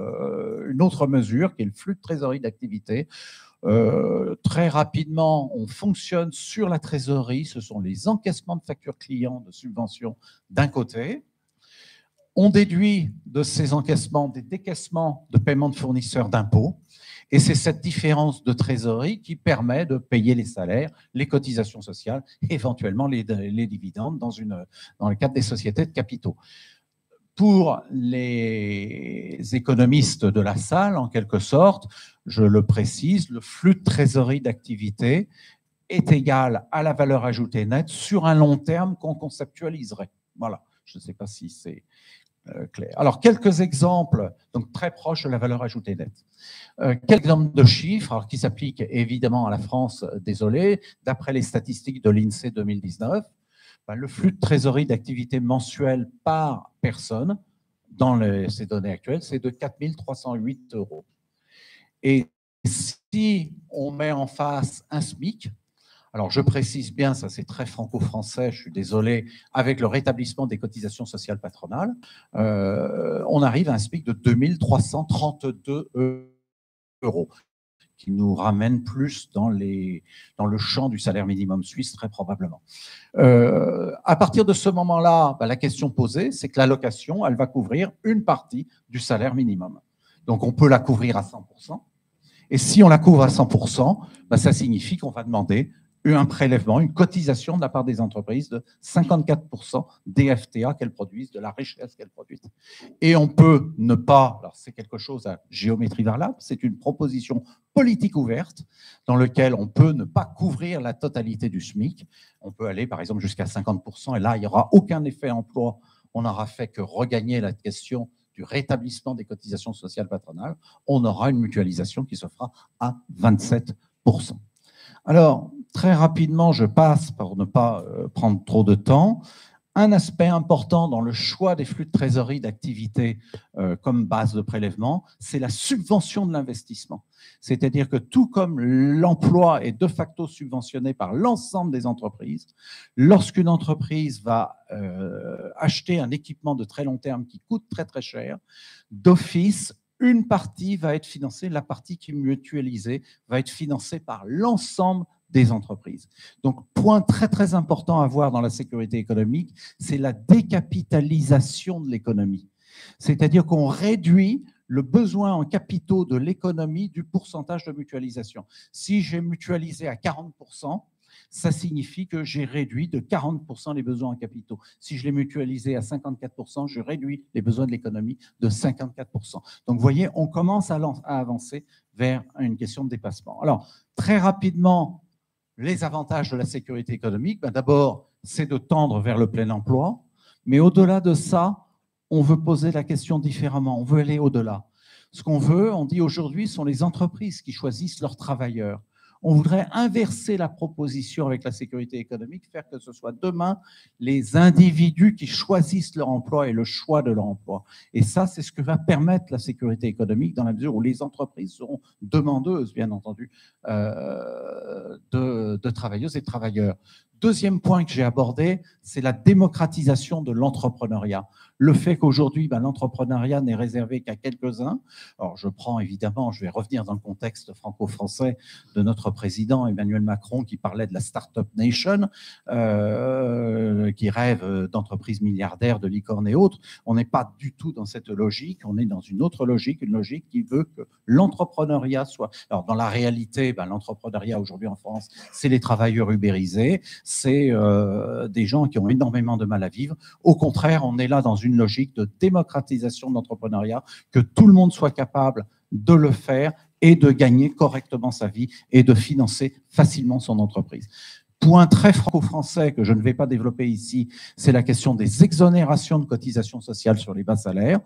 mesure, qui est le flux de trésorerie d'activité. Très rapidement, on fonctionne sur la trésorerie. Ce sont les encaissements de factures clients, de subventions d'un côté. On déduit de ces encaissements des décaissements de paiement de fournisseurs d'impôts. Et c'est cette différence de trésorerie qui permet de payer les salaires, les cotisations sociales, éventuellement les dividendes dans le cadre des sociétés de capitaux. Pour les économistes de la salle, en quelque sorte, je le précise, le flux de trésorerie d'activité est égal à la valeur ajoutée nette sur un long terme qu'on conceptualiserait. Voilà, je ne sais pas si c'est clair. Alors, quelques exemples, donc très proches de la valeur ajoutée nette. Quelques exemples de chiffres, alors, qui s'appliquent évidemment à la France, désolé, d'après les statistiques de l'INSEE 2019, le flux de trésorerie d'activité mensuelle par personne dans ces données actuelles, c'est de 4 308 €. Et si on met en face un SMIC, alors je précise bien, ça c'est très franco-français, je suis désolé, avec le rétablissement des cotisations sociales patronales, on arrive à un SMIC de 2 332 €, qui nous ramène plus dans le champ du salaire minimum suisse, très probablement. À partir de ce moment-là, la question posée, c'est que l'allocation, elle va couvrir une partie du salaire minimum. Donc, on peut la couvrir à 100%. Et si on la couvre à 100%, ça signifie qu'on va demander un prélèvement, une cotisation de la part des entreprises de 54% des FTA qu'elles produisent, de la richesse qu'elles produisent. Et on peut ne pas, alors c'est quelque chose à géométrie variable, c'est une proposition politique ouverte dans laquelle on peut ne pas couvrir la totalité du SMIC. On peut aller par exemple jusqu'à 50% et là, il n'y aura aucun effet emploi. On n'aura fait que regagner la question du rétablissement des cotisations sociales patronales. On aura une mutualisation qui se fera à 27%. Alors, très rapidement, je passe pour ne pas prendre trop de temps. Un aspect important dans le choix des flux de trésorerie d'activité comme base de prélèvement, c'est la subvention de l'investissement. C'est-à-dire que tout comme l'emploi est de facto subventionné par l'ensemble des entreprises, lorsqu'une entreprise va acheter un équipement de très long terme qui coûte très très cher, d'office, une partie va être financée, la partie qui est mutualisée va être financée par l'ensemble des entreprises. Donc, point très très important à voir dans la sécurité économique, c'est la décapitalisation de l'économie. C'est-à-dire qu'on réduit le besoin en capitaux de l'économie du pourcentage de mutualisation. Si j'ai mutualisé à 40%, ça signifie que j'ai réduit de 40% les besoins en capitaux. Si je l'ai mutualisé à 54%, je réduis les besoins de l'économie de 54%. Donc, vous voyez, on commence à avancer vers une question de dépassement. Alors, très rapidement, les avantages de la sécurité économique, d'abord, c'est de tendre vers le plein emploi, mais au-delà de ça, on veut poser la question différemment, on veut aller au-delà. Ce qu'on veut, on dit aujourd'hui, sont les entreprises qui choisissent leurs travailleurs. On voudrait inverser la proposition avec la sécurité économique, faire que ce soit demain les individus qui choisissent leur emploi et le choix de leur emploi. Et ça, c'est ce que va permettre la sécurité économique dans la mesure où les entreprises seront demandeuses, bien entendu, de travailleuses et de travailleurs. Deuxième point que j'ai abordé, c'est la démocratisation de l'entrepreneuriat. Le fait qu'aujourd'hui, l'entrepreneuriat n'est réservé qu'à quelques-uns. Alors, je prends évidemment, je vais revenir dans le contexte franco-français de notre président Emmanuel Macron qui parlait de la Startup Nation, qui rêve d'entreprises milliardaires, de licornes et autres. On n'est pas du tout dans cette logique, on est dans une autre logique, une logique qui veut que l'entrepreneuriat soit... Alors, dans la réalité, l'entrepreneuriat aujourd'hui en France, c'est les travailleurs ubérisés, c'est des gens qui ont énormément de mal à vivre. Au contraire, on est là dans une logique de démocratisation de l'entrepreneuriat, que tout le monde soit capable de le faire et de gagner correctement sa vie et de financer facilement son entreprise. Point très franco-français que je ne vais pas développer ici, c'est la question des exonérations de cotisations sociales sur les bas salaires.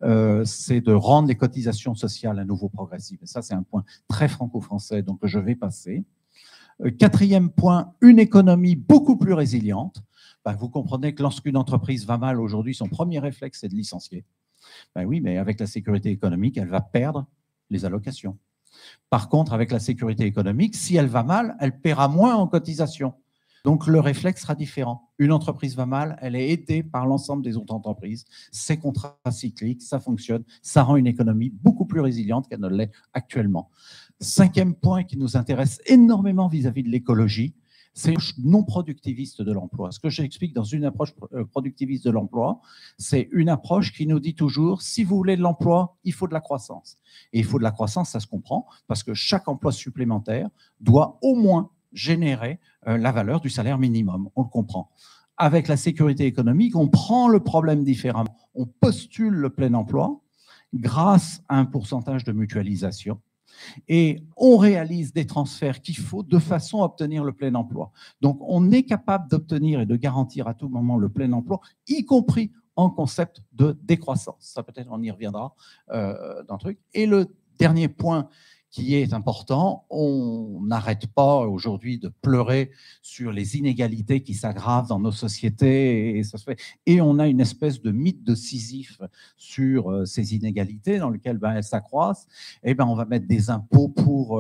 C'est de rendre les cotisations sociales à nouveau progressives. Et ça, c'est un point très franco-français, donc je vais passer. Quatrième point, une économie beaucoup plus résiliente. Vous comprenez que lorsqu'une entreprise va mal aujourd'hui, son premier réflexe, c'est de licencier. Oui, mais avec la sécurité économique, elle va perdre les allocations. Par contre, avec la sécurité économique, si elle va mal, elle paiera moins en cotisation. Donc, le réflexe sera différent. Une entreprise va mal, elle est aidée par l'ensemble des autres entreprises. C'est contracyclique, ça fonctionne, ça rend une économie beaucoup plus résiliente qu'elle ne l'est actuellement. Cinquième point qui nous intéresse énormément vis-à-vis de l'écologie, c'est une approche non productiviste de l'emploi. Ce que j'explique dans une approche productiviste de l'emploi, c'est une approche qui nous dit toujours, si vous voulez de l'emploi, il faut de la croissance. Et il faut de la croissance, ça se comprend, parce que chaque emploi supplémentaire doit au moins générer la valeur du salaire minimum. On le comprend. Avec la sécurité économique, on prend le problème différemment. On postule le plein emploi grâce à un pourcentage de mutualisation. Et on réalise des transferts qu'il faut de façon à obtenir le plein emploi. Donc, on est capable d'obtenir et de garantir à tout moment le plein emploi, y compris en concept de décroissance. Ça, peut-être, on y reviendra dans le truc. Et le dernier point qui est important, on n'arrête pas aujourd'hui de pleurer sur les inégalités qui s'aggravent dans nos sociétés, et ça se fait. Et on a une espèce de mythe de Sisyphe sur ces inégalités dans lesquelles elles s'accroissent. Et on va mettre des impôts pour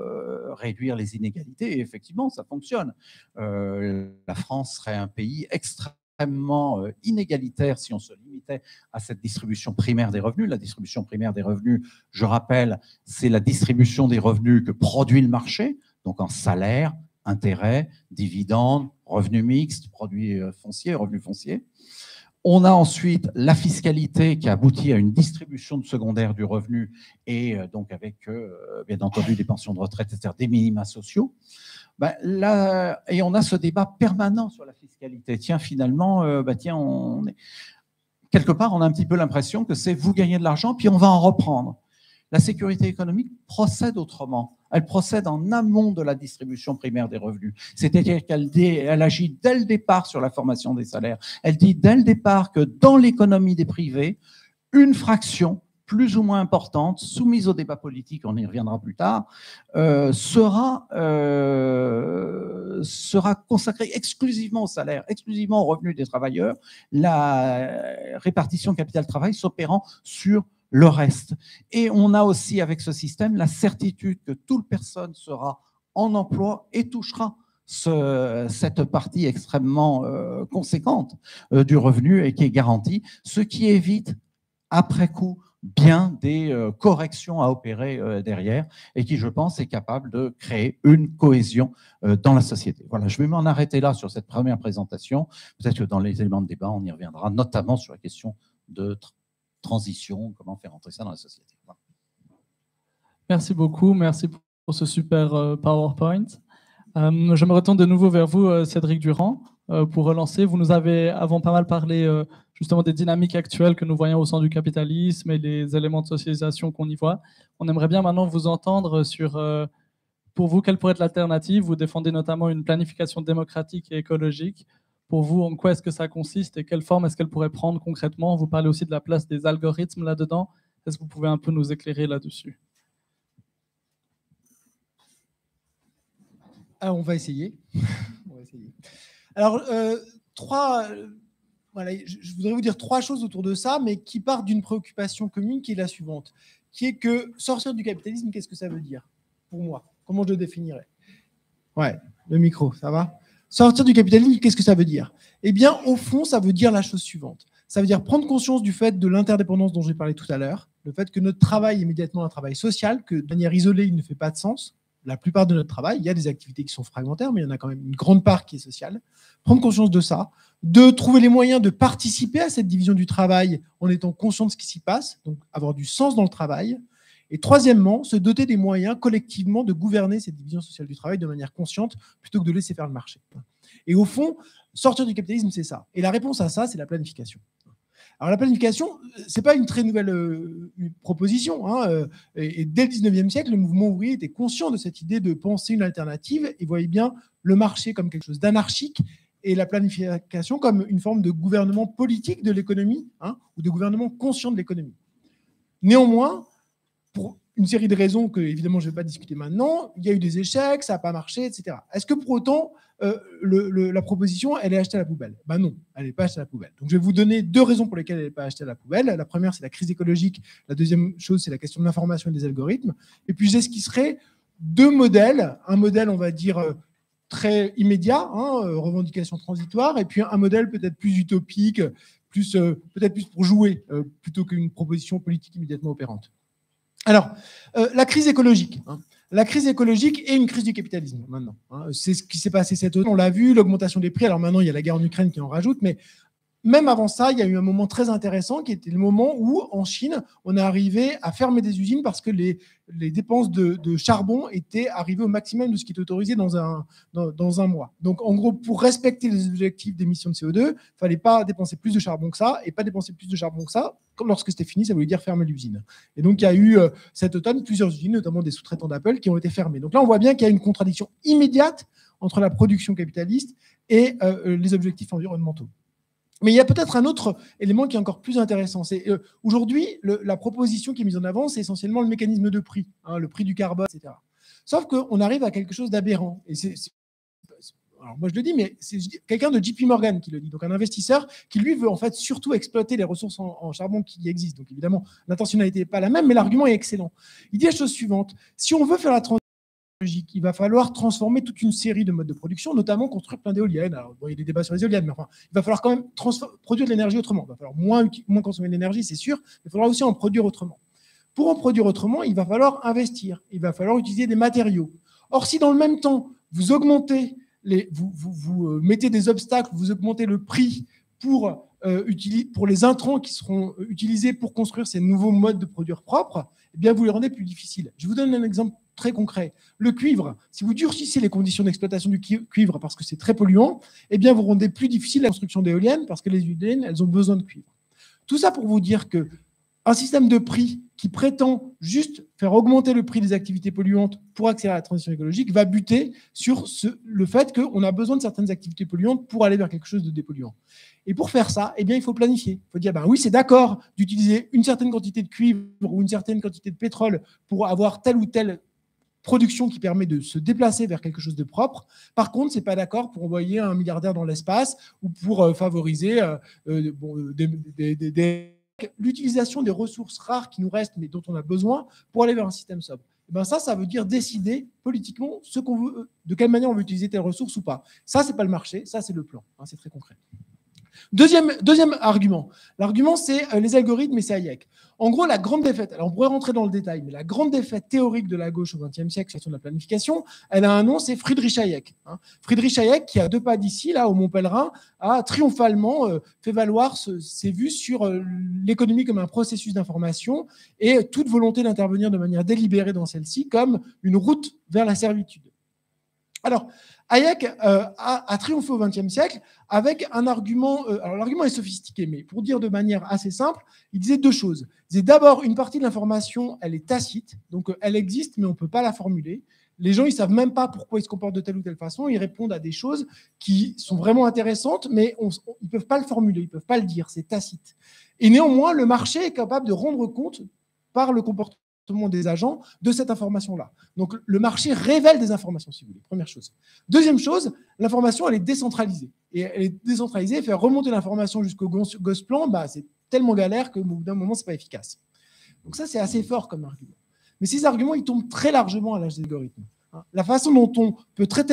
réduire les inégalités, et effectivement, ça fonctionne. La France serait un pays extrêmement extrêmement inégalitaire si on se limitait à cette distribution primaire des revenus. La distribution primaire des revenus, je rappelle, c'est la distribution des revenus que produit le marché, donc en salaire, intérêts, dividendes, revenus mixtes, produits fonciers, revenus fonciers. On a ensuite la fiscalité qui aboutit à une distribution de secondaire du revenu et donc avec, bien entendu, des pensions de retraite, etc., des minima sociaux. Ben, là, et on a ce débat permanent sur la fiscalité. Tiens, finalement, quelque part, on a un petit peu l'impression que c'est vous gagnez de l'argent, puis on va en reprendre. La sécurité économique procède autrement. Elle procède en amont de la distribution primaire des revenus. C'est-à-dire qu'elle agit dès le départ sur la formation des salaires. Elle dit dès le départ que dans l'économie des privés, une fraction plus ou moins importante, soumise au débat politique, on y reviendra plus tard, sera consacrée exclusivement au salaire, exclusivement aux revenus des travailleurs, la répartition capital-travail s'opérant sur le reste. Et on a aussi avec ce système la certitude que toute personne sera en emploi et touchera cette partie extrêmement conséquente du revenu et qui est garantie, ce qui évite après coup bien des corrections à opérer derrière et qui, je pense, est capable de créer une cohésion dans la société. Voilà, je vais m'en arrêter là sur cette première présentation. Peut-être que dans les éléments de débat, on y reviendra, notamment sur la question de transition, comment faire entrer ça dans la société. Voilà. Merci beaucoup, merci pour ce super PowerPoint. Je me retourne de nouveau vers vous, Cédric Durand, pour relancer. Vous nous avez avant pas mal parlé justement des dynamiques actuelles que nous voyons au sein du capitalisme et les éléments de socialisation qu'on y voit. On aimerait bien maintenant vous entendre sur, pour vous, quelle pourrait être l'alternative. Vous défendez notamment une planification démocratique et écologique. Pour vous, en quoi est-ce que ça consiste et quelle forme est-ce qu'elle pourrait prendre concrètement? Vous parlez aussi de la place des algorithmes là-dedans. Est-ce que vous pouvez un peu nous éclairer là-dessus? Alors, on va essayer. Alors, voilà, je voudrais vous dire 3 choses autour de ça, mais qui partent d'une préoccupation commune qui est la suivante, qui est que sortir du capitalisme, qu'est-ce que ça veut dire pour moi? Comment je le définirais? Ouais, le micro, ça va? Sortir du capitalisme, qu'est-ce que ça veut dire? Eh bien, au fond, ça veut dire la chose suivante. Ça veut dire prendre conscience du fait de l'interdépendance dont j'ai parlé tout à l'heure, le fait que notre travail est immédiatement un travail social, que de manière isolée, il ne fait pas de sens. La plupart de notre travail, il y a des activités qui sont fragmentaires, mais il y en a quand même une grande part qui est sociale. Prendre conscience de ça, de trouver les moyens de participer à cette division du travail en étant conscient de ce qui s'y passe, donc avoir du sens dans le travail. Et troisièmement, se doter des moyens collectivement de gouverner cette division sociale du travail de manière consciente plutôt que de laisser faire le marché. Et au fond, sortir du capitalisme, c'est ça. Et la réponse à ça, c'est la planification. Alors la planification, ce n'est pas une très nouvelle proposition. Et dès le 19e siècle, le mouvement ouvrier était conscient de cette idée de penser une alternative et voyait bien le marché comme quelque chose d'anarchique et la planification comme une forme de gouvernement politique de l'économie, ou de gouvernement conscient de l'économie. Néanmoins, pour une série de raisons que, évidemment, je ne vais pas discuter maintenant, il y a eu des échecs, ça n'a pas marché, etc. Est-ce que pour autant, la proposition, elle est achetée à la poubelle? Ben non, elle n'est pas achetée à la poubelle. Donc, je vais vous donner 2 raisons pour lesquelles elle n'est pas achetée à la poubelle. La première, c'est la crise écologique. La deuxième chose, c'est la question de l'information et des algorithmes. Et puis, j'esquisserai 2 modèles. Un modèle, on va dire, très immédiat, revendication transitoire, et puis un modèle peut-être plus utopique, peut-être plus pour jouer, plutôt qu'une proposition politique immédiatement opérante. Alors, la crise écologique. La crise écologique est une crise du capitalisme maintenant. C'est ce qui s'est passé cet automne. On l'a vu, l'augmentation des prix. Alors maintenant, il y a la guerre en Ukraine qui en rajoute, mais même avant ça, il y a eu un moment très intéressant qui était le moment où, en Chine, on est arrivé à fermer des usines parce que les dépenses de charbon étaient arrivées au maximum de ce qui est autorisé dans un mois. Donc, en gros, pour respecter les objectifs d'émissions de CO2, il ne fallait pas dépenser plus de charbon que ça, et pas dépenser plus de charbon que ça. Comme lorsque c'était fini, ça voulait dire fermer l'usine. Et donc, il y a eu cet automne plusieurs usines, notamment des sous-traitants d'Apple, qui ont été fermées. Donc là, on voit bien qu'il y a une contradiction immédiate entre la production capitaliste et les objectifs environnementaux. Mais il y a peut-être un autre élément qui est encore plus intéressant. C'est aujourd'hui, la proposition qui est mise en avant, c'est essentiellement le mécanisme de prix, le prix du carbone, etc. Sauf qu'on arrive à quelque chose d'aberrant. Et alors moi je le dis, mais c'est quelqu'un de JP Morgan qui le dit, donc un investisseur qui lui veut en fait surtout exploiter les ressources en charbon qui existent. Donc évidemment, l'intentionnalité n'est pas la même, mais l'argument est excellent. Il dit la chose suivante: si on veut faire la transition il va falloir transformer toute une série de modes de production, notamment construire plein d'éoliennes. Alors, bon, il y a des débats sur les éoliennes, mais enfin, il va falloir quand même produire de l'énergie autrement. Il va falloir moins consommer d'énergie, c'est sûr, mais il faudra aussi en produire autrement. Pour en produire autrement, il va falloir investir, il va falloir utiliser des matériaux. Or, si dans le même temps, vous augmentez, vous mettez des obstacles, vous augmentez le prix pour les intrants qui seront utilisés pour construire ces nouveaux modes de produire propres, eh bien, vous les rendez plus difficiles. Je vous donne un exemple très concret. Le cuivre, si vous durcissez les conditions d'exploitation du cuivre parce que c'est très polluant, eh bien, vous rendez plus difficile la construction d'éoliennes parce que les éoliennes, elles ont besoin de cuivre. Tout ça pour vous dire que un système de prix qui prétend juste faire augmenter le prix des activités polluantes pour accélérer la transition écologique va buter sur le fait qu'on a besoin de certaines activités polluantes pour aller vers quelque chose de dépolluant. Et pour faire ça, eh bien, il faut planifier. Il faut dire, ben oui, c'est d'accord d'utiliser une certaine quantité de cuivre ou une certaine quantité de pétrole pour avoir telle ou telle production qui permet de se déplacer vers quelque chose de propre. Par contre, ce n'est pas d'accord pour envoyer un milliardaire dans l'espace ou pour favoriser l'utilisation des ressources rares qui nous restent mais dont on a besoin pour aller vers un système sobre. Et ben ça veut dire décider politiquement ce qu'on veut, de quelle manière on veut utiliser telle ressource ou pas. Ça, c'est pas le marché, ça, c'est le plan. Hein, c'est très concret. Deuxième argument. L'argument, c'est les algorithmes et c'est Hayek. En gros, la grande défaite, alors on pourrait rentrer dans le détail, mais la grande défaite théorique de la gauche au XXe siècle sur la planification, elle a un nom, c'est Friedrich Hayek. Friedrich Hayek, qui à 2 pas d'ici, là, au Mont Pèlerin, a triomphalement fait valoir ses vues sur l'économie comme un processus d'information et toute volonté d'intervenir de manière délibérée dans celle-ci comme une route vers la servitude. Alors, Hayek a triomphé au XXe siècle avec un argument. Alors, l'argument est sophistiqué, mais pour dire de manière assez simple, il disait 2 choses. Il disait d'abord, une partie de l'information, elle est tacite, donc elle existe, mais on ne peut pas la formuler. Les gens, ils ne savent même pas pourquoi ils se comportent de telle ou telle façon. Ils répondent à des choses qui sont vraiment intéressantes, mais ils ne peuvent pas le formuler, ils ne peuvent pas le dire, c'est tacite. Et néanmoins, le marché est capable de rendre compte par le comportement des agents de cette information-là. Donc, le marché révèle des informations, si vous voulez, première chose. Deuxième chose, l'information, elle est décentralisée. Et elle est décentralisée, faire remonter l'information jusqu'au Gosplan, c'est tellement galère qu'au bout d'un moment, ce n'est pas efficace. Donc ça, c'est assez fort comme argument. Mais ces arguments, ils tombent très largement à l'âge des algorithmes. La façon dont on peut traiter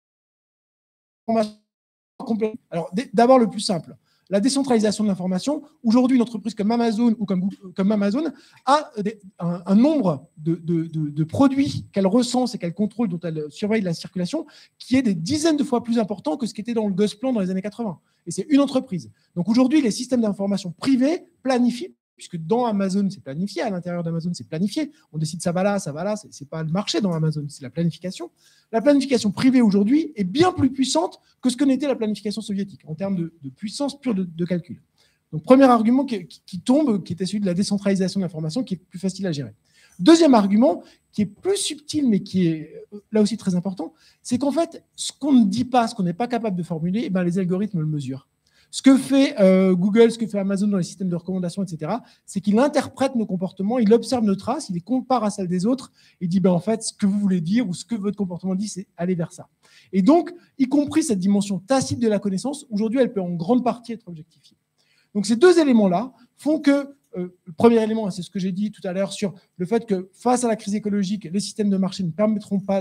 l'information complète. Alors, d'abord, le plus simple. La décentralisation de l'information. Aujourd'hui, une entreprise comme Amazon ou comme Amazon a un nombre de produits qu'elle recense et qu'elle contrôle, dont elle surveille la circulation, qui est des dizaines de fois plus important que ce qui était dans le Gosplan dans les années 80. Et c'est une entreprise. Donc aujourd'hui, les systèmes d'information privés planifient, puisque dans Amazon, c'est planifié, à l'intérieur d'Amazon, c'est planifié. On décide ça va là, c'est pas le marché dans Amazon, c'est la planification. La planification privée aujourd'hui est bien plus puissante que ce que n'était la planification soviétique en termes de puissance pure de calcul. Donc, premier argument qui tombe, qui était celui de la décentralisation de l'information, qui est plus facile à gérer. Deuxième argument, qui est plus subtil, mais qui est là aussi très important, c'est qu'en fait, ce qu'on ne dit pas, ce qu'on n'est pas capable de formuler, les algorithmes le mesurent. Ce que fait Google, ce que fait Amazon dans les systèmes de recommandation, etc., c'est qu'il interprète nos comportements, il observe nos traces, il les compare à celles des autres, et il dit, en fait, ce que vous voulez dire ou ce que votre comportement dit, c'est aller vers ça. Et donc, y compris cette dimension tacite de la connaissance, aujourd'hui, elle peut en grande partie être objectifiée. Donc, ces 2 éléments-là font que, le premier élément, c'est ce que j'ai dit tout à l'heure sur le fait que face à la crise écologique, les systèmes de marché ne permettront pas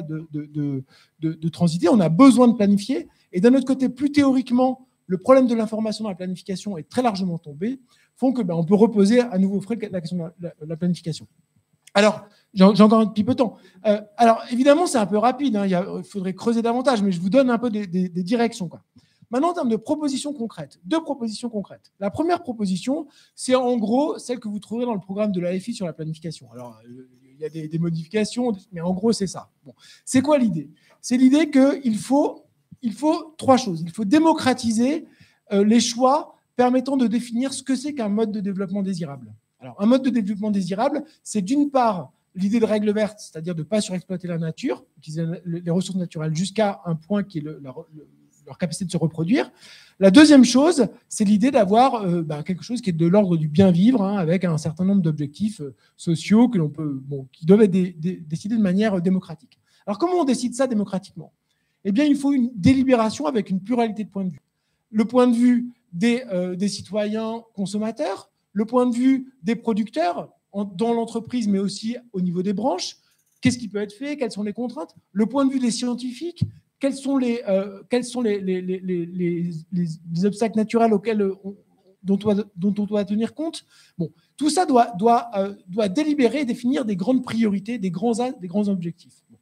de transiter, on a besoin de planifier, et d'un autre côté, plus théoriquement, le problème de l'information dans la planification est très largement tombé, font que on peut reposer à nouveau frais la question de la planification. Alors, j'ai encore un petit peu de temps. Alors, évidemment, c'est un peu rapide, il faudrait creuser davantage, mais je vous donne un peu des directions, quoi. Maintenant, en termes de propositions concrètes, 2 propositions concrètes. La première proposition, c'est en gros celle que vous trouverez dans le programme de l'AFI sur la planification. Alors, il y a des modifications, mais en gros, c'est ça. Bon. C'est quoi l'idée? C'est l'idée qu'il faut 3 choses. Il faut démocratiser les choix permettant de définir ce que c'est qu'un mode de développement désirable. Alors, un mode de développement désirable, c'est d'une part l'idée de règle verte, c'est-à-dire de ne pas surexploiter la nature, utiliser les ressources naturelles jusqu'à un point qui est leur capacité de se reproduire. La deuxième chose, c'est l'idée d'avoir quelque chose qui est de l'ordre du bien vivre, avec un certain nombre d'objectifs sociaux qui doivent être décidés de manière démocratique. Alors, comment on décide ça démocratiquement? Eh bien, il faut une délibération avec une pluralité de points de vue. Le point de vue des citoyens consommateurs, le point de vue des producteurs dans l'entreprise, mais aussi au niveau des branches, qu'est-ce qui peut être fait, quelles sont les contraintes, le point de vue des scientifiques, quels sont les obstacles naturels dont on doit tenir compte. Bon, tout ça doit délibérer et définir des grandes priorités, des grands objectifs. Bon.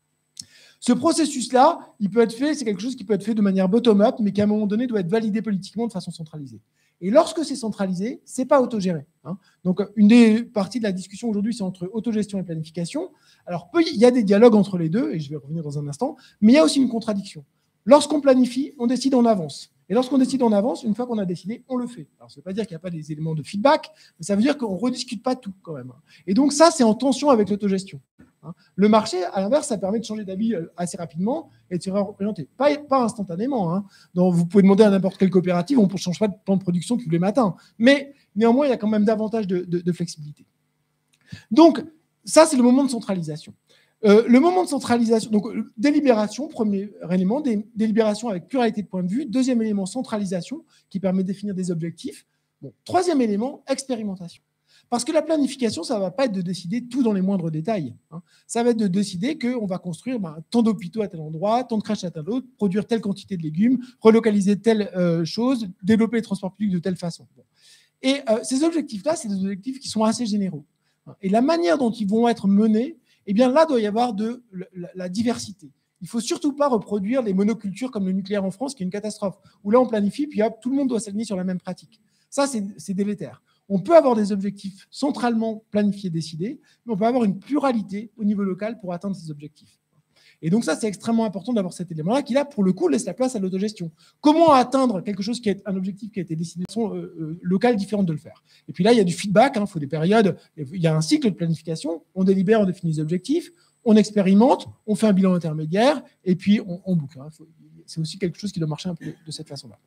Ce processus-là, il peut être fait, c'est quelque chose qui peut être fait de manière bottom-up, mais qui à un moment donné doit être validé politiquement de façon centralisée. Et lorsque c'est centralisé, ce n'est pas autogéré. Hein. Donc, une des parties de la discussion aujourd'hui, c'est entre autogestion et planification. Alors, il y a des dialogues entre les deux, et je vais revenir dans un instant, mais il y a aussi une contradiction. Lorsqu'on planifie, on décide en avance. Et lorsqu'on décide en avance, une fois qu'on a décidé, on le fait. Alors, ça ne veut pas dire qu'il n'y a pas des éléments de feedback, mais ça veut dire qu'on ne rediscute pas tout quand même. Et donc, ça, c'est en tension avec l'autogestion. Le marché, à l'inverse, ça permet de changer d'avis assez rapidement et de se réorienter. Pas instantanément. Hein. Donc, vous pouvez demander à n'importe quelle coopérative, on ne change pas de plan de production tous les matins. Mais néanmoins, il y a quand même davantage de flexibilité. Donc, ça, c'est le moment de centralisation. Le moment de centralisation, donc délibération, premier élément, délibération avec pluralité de points de vue. Deuxième élément, centralisation, qui permet de définir des objectifs. Bon, troisième élément, expérimentation. Parce que la planification, ça ne va pas être de décider tout dans les moindres détails. Hein. Ça va être de décider qu'on va construire tant d'hôpitaux à tel endroit, tant de crèches à tel autre, produire telle quantité de légumes, relocaliser telle chose, développer les transports publics de telle façon. Bon. Et ces objectifs-là, c'est des objectifs qui sont assez généraux. Et la manière dont ils vont être menés, eh bien là, doit y avoir de la diversité. Il ne faut surtout pas reproduire les monocultures comme le nucléaire en France, qui est une catastrophe, où là, on planifie, puis hop, tout le monde doit s'aligner sur la même pratique. Ça, c'est délétère. On peut avoir des objectifs centralement planifiés, décidés, mais on peut avoir une pluralité au niveau local pour atteindre ces objectifs. Et donc ça, c'est extrêmement important d'avoir cet élément-là qui, là, pour le coup, laisse la place à l'autogestion. Comment atteindre quelque chose qui est un objectif qui a été décidé de façon locale différente de le faire. Et puis là, il y a du feedback, il faut des périodes, il y a un cycle de planification, on délibère, on définit des objectifs, on expérimente, on fait un bilan intermédiaire, et puis on boucle. Hein. C'est aussi quelque chose qui doit marcher un peu de cette façon-là.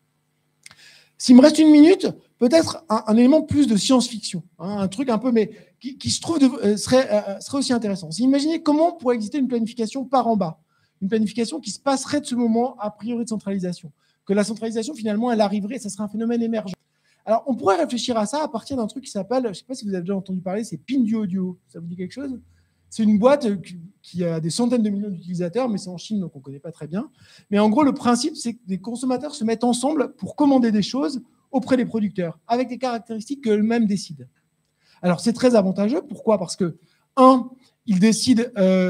S'il me reste une minute, peut-être un élément plus de science-fiction, hein, un truc un peu, mais qui se trouve serait aussi intéressant. Imaginez comment pourrait exister une planification par en bas, une planification qui se passerait de ce moment a priori de centralisation, que la centralisation finalement elle arriverait, ça serait un phénomène émergent. Alors on pourrait réfléchir à ça à partir d'un truc qui s'appelle, je ne sais pas si vous avez déjà entendu parler, c'est Pinduoduo. Ça vous dit quelque chose ? C'est une boîte qui a des centaines de millions d'utilisateurs, mais c'est en Chine, donc on ne connaît pas très bien. Mais en gros, le principe, c'est que les consommateurs se mettent ensemble pour commander des choses auprès des producteurs, avec des caractéristiques qu'eux-mêmes décident. Alors, c'est très avantageux. Pourquoi ? Parce que, ils décident,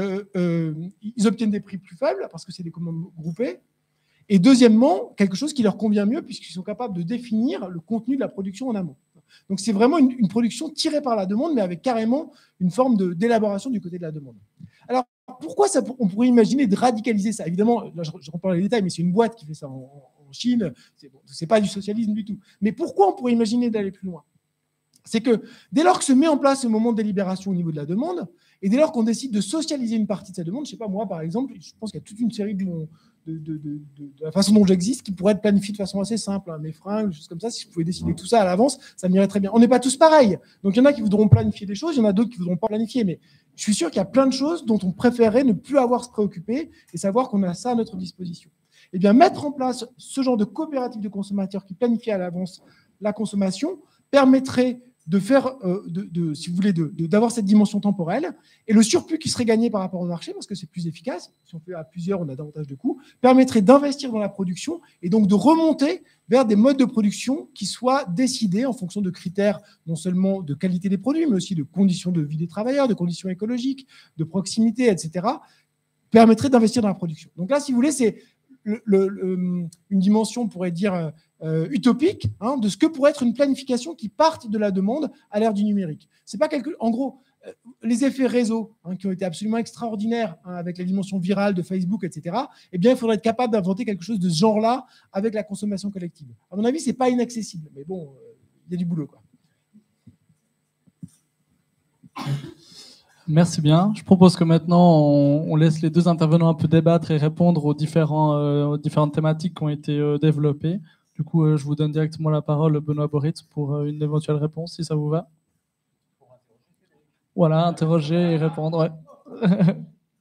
ils obtiennent des prix plus faibles, parce que c'est des commandes groupées. Et deuxièmement, quelque chose qui leur convient mieux, puisqu'ils sont capables de définir le contenu de la production en amont. Donc, c'est vraiment une production tirée par la demande, mais avec carrément une forme d'élaboration du côté de la demande. Alors, pourquoi on pourrait imaginer de radicaliser ça ? Évidemment, là, je reprends les détails, mais c'est une boîte qui fait ça en Chine. C'est pas du socialisme du tout. Mais pourquoi on pourrait imaginer d'aller plus loin ? C'est que dès lors que se met en place ce moment de délibération au niveau de la demande, et dès lors qu'on décide de socialiser une partie de sa demande, je ne sais pas, moi, par exemple, je pense qu'il y a toute une série de la façon dont j'existe qui pourrait être planifiée de façon assez simple. Hein, mes fringues, des choses comme ça, si je pouvais décider tout ça à l'avance, ça m'irait très bien. On n'est pas tous pareils. Donc, il y en a qui voudront planifier des choses, il y en a d'autres qui ne voudront pas planifier. Mais je suis sûr qu'il y a plein de choses dont on préférerait ne plus avoir à se préoccuper et savoir qu'on a ça à notre disposition. Eh bien, mettre en place ce genre de coopérative de consommateurs qui planifie à l'avance la consommation permettrait de faire, si vous voulez, d'avoir cette dimension temporelle, et le surplus qui serait gagné par rapport au marché, parce que c'est plus efficace, si on fait à plusieurs, on a davantage de coûts, permettrait d'investir dans la production et donc de remonter vers des modes de production qui soient décidés en fonction de critères non seulement de qualité des produits, mais aussi de conditions de vie des travailleurs, de conditions écologiques, de proximité, etc., permettrait d'investir dans la production. Donc là, si vous voulez, c'est une dimension, on pourrait dire, utopique, hein, de ce que pourrait être une planification qui parte de la demande à l'ère du numérique. C'est pas en gros, les effets réseau, hein, qui ont été absolument extraordinaires, hein, avec les dimensions virales de Facebook, etc., eh bien, il faudrait être capable d'inventer quelque chose de ce genre-là avec la consommation collective. À mon avis, c'est pas inaccessible, mais bon, il y a du boulot, quoi. Merci bien. Je propose que maintenant, on laisse les deux intervenants un peu débattre et répondre aux différentes thématiques qui ont été développées. Du coup, je vous donne directement la parole, Benoît Boritz, pour une éventuelle réponse, si ça vous va. Voilà, interroger et répondre, ouais.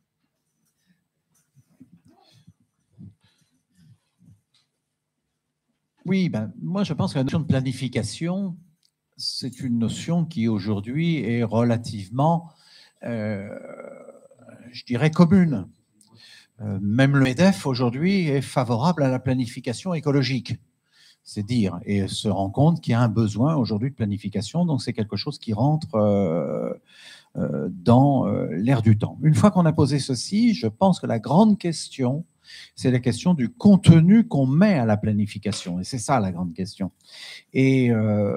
Oui, moi je pense que la notion de planification, c'est une notion qui aujourd'hui est relativement je dirais, commune. Même le MEDEF aujourd'hui est favorable à la planification écologique, c'est dire, et se rend compte qu'il y a un besoin aujourd'hui de planification, donc c'est quelque chose qui rentre dans l'air du temps. Une fois qu'on a posé ceci, je pense que la grande question, c'est la question du contenu qu'on met à la planification, et c'est ça la grande question. Et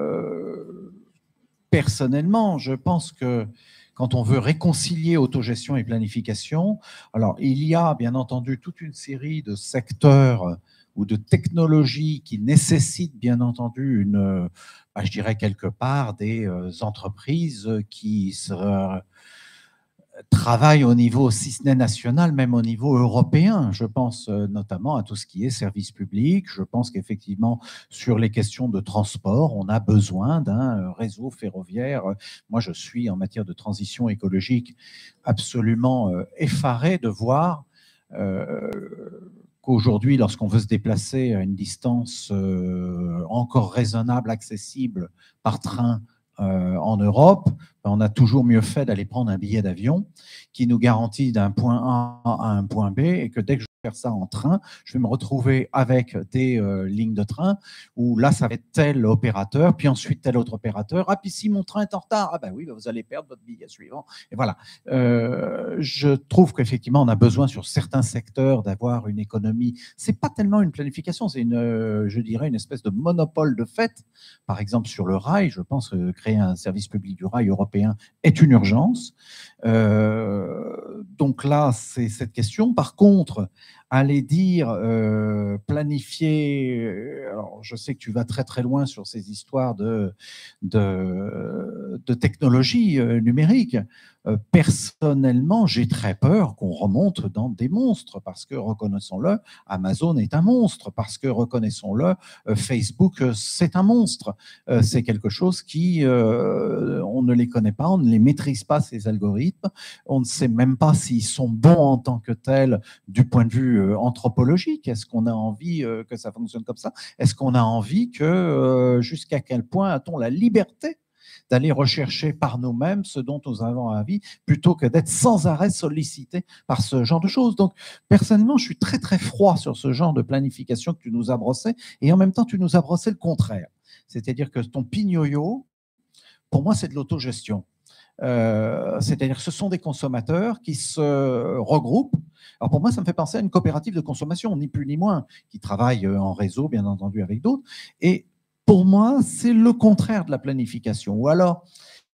personnellement, je pense que quand on veut réconcilier autogestion et planification, alors il y a bien entendu toute une série de secteurs ou de technologies qui nécessitent bien entendu une, je dirais quelque part, des entreprises qui travaillent au niveau, si ce n'est national, même au niveau européen. Je pense notamment à tout ce qui est service public. Je pense qu'effectivement, sur les questions de transport, on a besoin d'un réseau ferroviaire. Moi, je suis en matière de transition écologique absolument effaré de voir qu'aujourd'hui, lorsqu'on veut se déplacer à une distance encore raisonnable, accessible par train en Europe, on a toujours mieux fait d'aller prendre un billet d'avion qui nous garantit d'un point A à un point B, et que dès que je vais faire ça en train, je vais me retrouver avec des lignes de train où là, ça va être tel opérateur, puis ensuite tel autre opérateur. Ah, puis si mon train est en retard, ah ben oui, vous allez perdre votre billet suivant. Et voilà. Je trouve qu'effectivement, on a besoin sur certains secteurs d'avoir une économie. C'est pas tellement une planification, c'est une, je dirais, une espèce de monopole de fait. Par exemple, sur le rail, je pense que créer un service public du rail européen est une urgence. Donc là, c'est cette question. Par contre, aller dire planifier, alors je sais que tu vas très très loin sur ces histoires de technologie numérique. Personnellement, j'ai très peur qu'on remonte dans des monstres, parce que, reconnaissons-le, Amazon est un monstre, parce que, reconnaissons-le, Facebook, c'est un monstre. C'est quelque chose qui, on ne les connaît pas, on ne les maîtrise pas, ces algorithmes, on ne sait même pas s'ils sont bons en tant que tels du point de vue anthropologique. Est-ce qu'on a envie que ça fonctionne comme ça? Est-ce qu'on a envie que, jusqu'à quel point a-t-on la liberté d'aller rechercher par nous-mêmes ce dont nous avons envie, plutôt que d'être sans arrêt sollicité par ce genre de choses. Donc, personnellement, je suis très, très froid sur ce genre de planification que tu nous as brossé, et en même temps, tu nous as brossé le contraire. C'est-à-dire que ton pignoyo, pour moi, c'est de l'autogestion. C'est-à-dire que ce sont des consommateurs qui se regroupent. Alors pour moi, ça me fait penser à une coopérative de consommation, ni plus ni moins, qui travaille en réseau, bien entendu, avec d'autres. Et pour moi, c'est le contraire de la planification. Ou alors,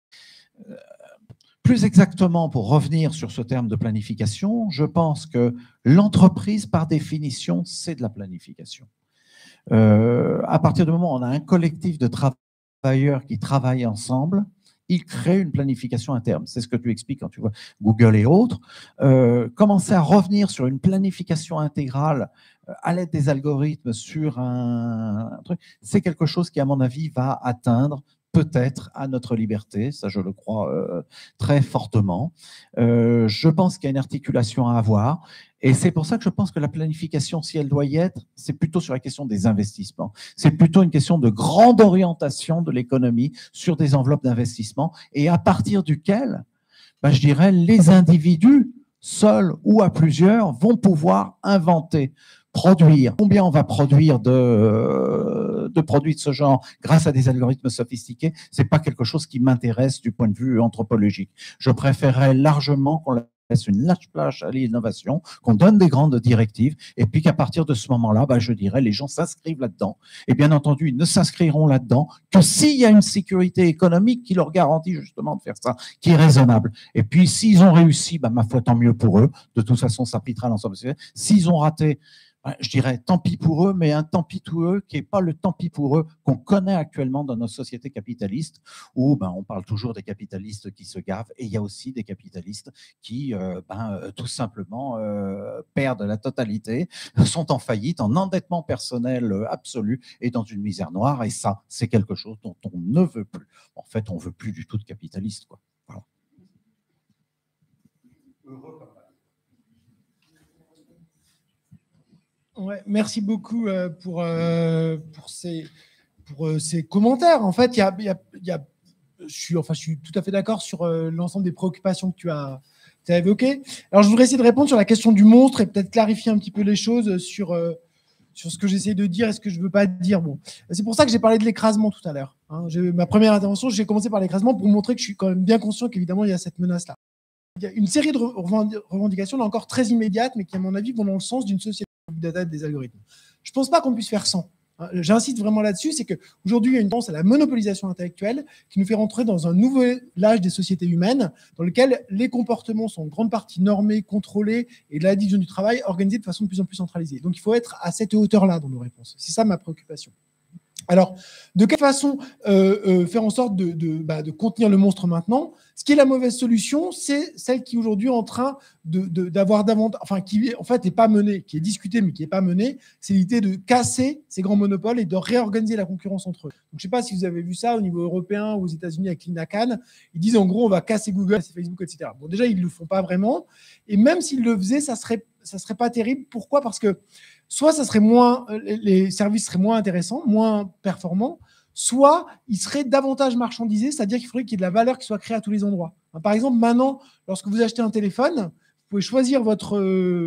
plus exactement, pour revenir sur ce terme de planification, je pense que l'entreprise, par définition, c'est de la planification. À partir du moment où on a un collectif de travailleurs qui travaillent ensemble, ils créent une planification interne. C'est ce que tu expliques quand tu vois Google et autres. Commencer à revenir sur une planification intégrale à l'aide des algorithmes sur un truc, c'est quelque chose qui, à mon avis, va atteindre peut-être à notre liberté, ça je le crois très fortement. Je pense qu'il y a une articulation à avoir, et c'est pour ça que je pense que la planification, si elle doit y être, c'est plutôt sur la question des investissements. C'est plutôt une question de grande orientation de l'économie sur des enveloppes d'investissement, et à partir duquel, je dirais, les individus, seuls ou à plusieurs, vont pouvoir inventer, produire. Combien on va produire de produits de ce genre grâce à des algorithmes sophistiqués, c'est pas quelque chose qui m'intéresse du point de vue anthropologique. Je préférerais largement qu'on laisse une large plage à l'innovation, qu'on donne des grandes directives, et puis qu'à partir de ce moment-là, je dirais, les gens s'inscrivent là-dedans. Et bien entendu, ils ne s'inscriront là-dedans que s'il y a une sécurité économique qui leur garantit justement de faire ça, qui est raisonnable. Et puis, s'ils ont réussi, ma foi, tant mieux pour eux. De toute façon, ça appliquera l'ensemble. S'ils ont raté, je dirais tant pis pour eux, mais un tant pis pour eux qui n'est pas le tant pis pour eux qu'on connaît actuellement dans nos sociétés capitalistes, où on parle toujours des capitalistes qui se gavent, et il y a aussi des capitalistes qui tout simplement perdent la totalité, sont en faillite, en endettement personnel absolu et dans une misère noire, et ça, c'est quelque chose dont on ne veut plus. En fait, on ne veut plus du tout de capitalistes, quoi. Voilà. Ouais, merci beaucoup pour ces commentaires. En fait, je suis tout à fait d'accord sur l'ensemble des préoccupations que tu as tu as évoqué. Alors, je voudrais essayer de répondre sur la question du monstre et peut-être clarifier un petit peu les choses sur ce que j'essaie de dire et ce que je ne veux pas dire. Bon, c'est pour ça que j'ai parlé de l'écrasement tout à l'heure. Hein. Ma première intervention, j'ai commencé par l'écrasement pour montrer que je suis quand même bien conscient qu'évidemment, il y a cette menace-là. Il y a une série de revendications, là encore très immédiates, mais qui, à mon avis, vont dans le sens d'une société de data et des algorithmes. Je ne pense pas qu'on puisse faire sans. J'insiste vraiment là-dessus, c'est qu'aujourd'hui, il y a une tendance à la monopolisation intellectuelle qui nous fait rentrer dans un nouvel âge des sociétés humaines dans lequel les comportements sont en grande partie normés, contrôlés et la division du travail organisée de façon de plus en plus centralisée. Donc, il faut être à cette hauteur-là dans nos réponses. C'est ça ma préoccupation. Alors, de quelle façon faire en sorte de contenir le monstre maintenant? Ce qui est la mauvaise solution, c'est celle qui aujourd'hui est en train d'avoir davantage, enfin qui en fait n'est pas menée, qui est discutée mais qui n'est pas menée, c'est l'idée de casser ces grands monopoles et de réorganiser la concurrence entre eux. Donc, je ne sais pas si vous avez vu ça au niveau européen ou aux États-Unis avec l'INACAN. Ils disent en gros on va casser Google, casser Facebook, etc. Bon, déjà ils ne le font pas vraiment, et même s'ils le faisaient, ça serait pas terrible. Pourquoi? Parce que soit ça serait les services seraient moins intéressants, moins performants, soit ils seraient davantage marchandisés, c'est-à-dire qu'il faudrait qu'il y ait de la valeur qui soit créée à tous les endroits. Par exemple, maintenant, lorsque vous achetez un téléphone, vous pouvez choisir votre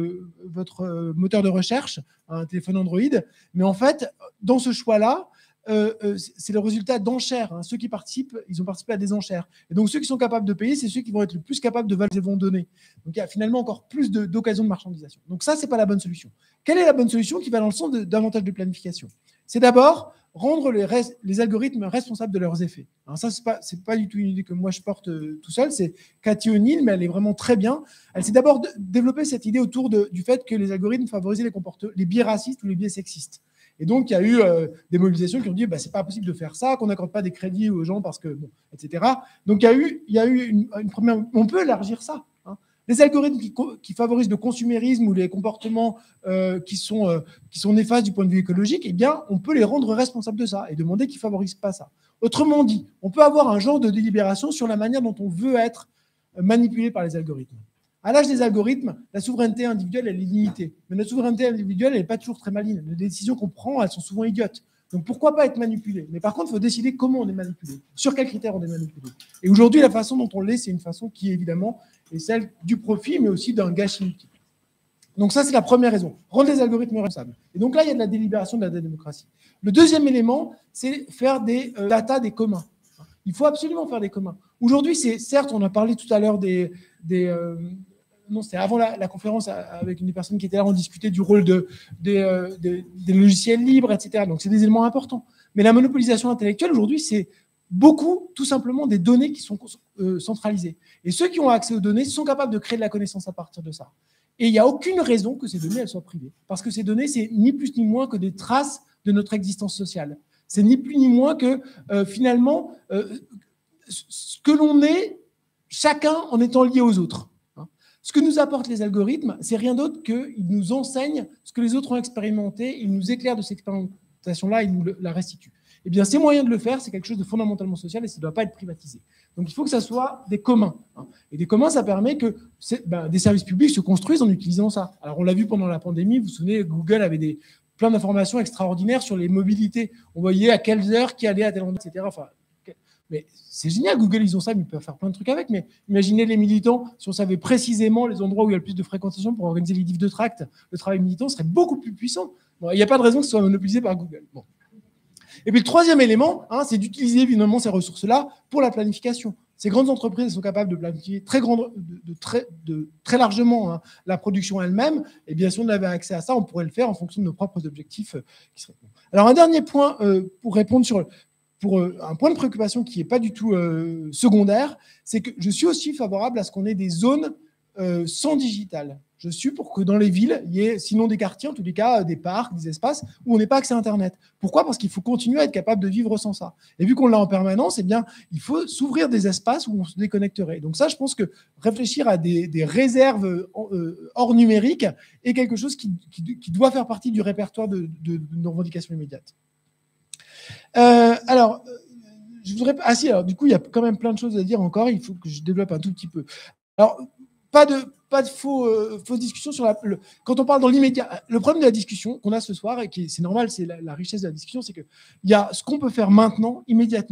moteur de recherche, un téléphone Android, mais en fait, dans ce choix-là, c'est le résultat d'enchères. Ceux qui participent, ils ont participé à des enchères. Et donc, ceux qui sont capables de payer, c'est ceux qui vont être le plus capables de valider vont donner. Donc, il y a finalement encore plus d'occasions de marchandisation. Donc, ça, ce n'est pas la bonne solution. Quelle est la bonne solution qui va dans le sens davantage de planification? C'est d'abord rendre les algorithmes responsables de leurs effets. Alors ça, c'est pas du tout une idée que moi je porte tout seul, c'est Cathy O'Neill, mais elle est vraiment très bien. Elle s'est d'abord développée cette idée autour du fait que les algorithmes favorisaient les biais racistes ou les biais sexistes. Et donc, il y a eu des mobilisations qui ont dit c'est pas possible de faire ça, qu'on n'accorde pas des crédits aux gens parce que, bon, etc. Donc, il y a eu une première. On peut élargir ça. Hein. Les algorithmes qui favorisent le consumérisme ou les comportements qui sont néfastes du point de vue écologique, eh bien, on peut les rendre responsables de ça et demander qu'ils ne favorisent pas ça. Autrement dit, on peut avoir un genre de délibération sur la manière dont on veut être manipulé par les algorithmes. À l'âge des algorithmes, la souveraineté individuelle, elle est limitée. Mais notre souveraineté individuelle, elle n'est pas toujours très maligne. Les décisions qu'on prend, elles sont souvent idiotes. Donc, pourquoi pas être manipulé? Mais par contre, il faut décider comment on est manipulé, sur quels critères on est manipulé. Et aujourd'hui, la façon dont on l'est, c'est une façon qui, évidemment, est celle du profit, mais aussi d'un gâchis multiple. Donc, ça, c'est la première raison. Rendre les algorithmes responsables. Et donc là, il y a de la délibération de la démocratie. Le deuxième élément, c'est faire des data des communs. Il faut absolument faire des communs. Aujourd'hui, certes, on a parlé tout à l'heure non, c'était avant la conférence avec une des personnes qui étaient là, on discutait du rôle des logiciels libres, etc. Donc, c'est des éléments importants. Mais la monopolisation intellectuelle, aujourd'hui, c'est beaucoup, tout simplement, des données qui sont centralisées. Et ceux qui ont accès aux données sont capables de créer de la connaissance à partir de ça. Et il n'y a aucune raison que ces données elles soient privées. Parce que ces données, c'est ni plus ni moins que des traces de notre existence sociale. C'est ni plus ni moins que, finalement, ce que l'on est, chacun en étant lié aux autres. Ce que nous apportent les algorithmes, c'est rien d'autre qu'ils nous enseignent ce que les autres ont expérimenté, ils nous éclairent de cette expérimentation-là, ils nous la restituent. Eh bien, ces moyens de le faire, c'est quelque chose de fondamentalement social et ça ne doit pas être privatisé. Donc, il faut que ça soit des communs. Et des communs, ça permet que des services publics se construisent en utilisant ça. Alors, on l'a vu pendant la pandémie, vous vous souvenez, Google avait plein d'informations extraordinaires sur les mobilités. On voyait à quelles heures qui allait à tel endroit, etc. Enfin, mais c'est génial, Google, ils ont ça, mais ils peuvent faire plein de trucs avec. Mais imaginez les militants, si on savait précisément les endroits où il y a le plus de fréquentation pour organiser les diffs de tract, le travail militant serait beaucoup plus puissant. Bon, il n'y a pas de raison que ce soit monopolisé par Google. Bon. Et puis le troisième élément, c'est d'utiliser évidemment ces ressources-là pour la planification. Ces grandes entreprises sont capables de planifier très largement la production elle-même. Et bien, si on avait accès à ça, on pourrait le faire en fonction de nos propres objectifs. Alors, un dernier point pour répondre pour un point de préoccupation qui n'est pas du tout secondaire, c'est que je suis aussi favorable à ce qu'on ait des zones sans digital. Je suis pour que dans les villes, il y ait, sinon des quartiers, en tous les cas, des parcs, des espaces où on n'est pas accès à Internet. Pourquoi? Parce qu'il faut continuer à être capable de vivre sans ça. Et vu qu'on l'a en permanence, eh bien, il faut s'ouvrir des espaces où on se déconnecterait. Donc ça, je pense que réfléchir à des réserves hors numérique est quelque chose qui doit faire partie du répertoire de nos revendications immédiates. Alors, je voudrais... alors, du coup, il y a quand même plein de choses à dire encore. Il faut que je développe un tout petit peu. Alors, pas de fausse discussion sur quand on parle dans l'immédiat. Le problème de la discussion qu'on a ce soir, et c'est normal, c'est la richesse de la discussion, c'est qu'il y a ce qu'on peut faire maintenant, immédiatement,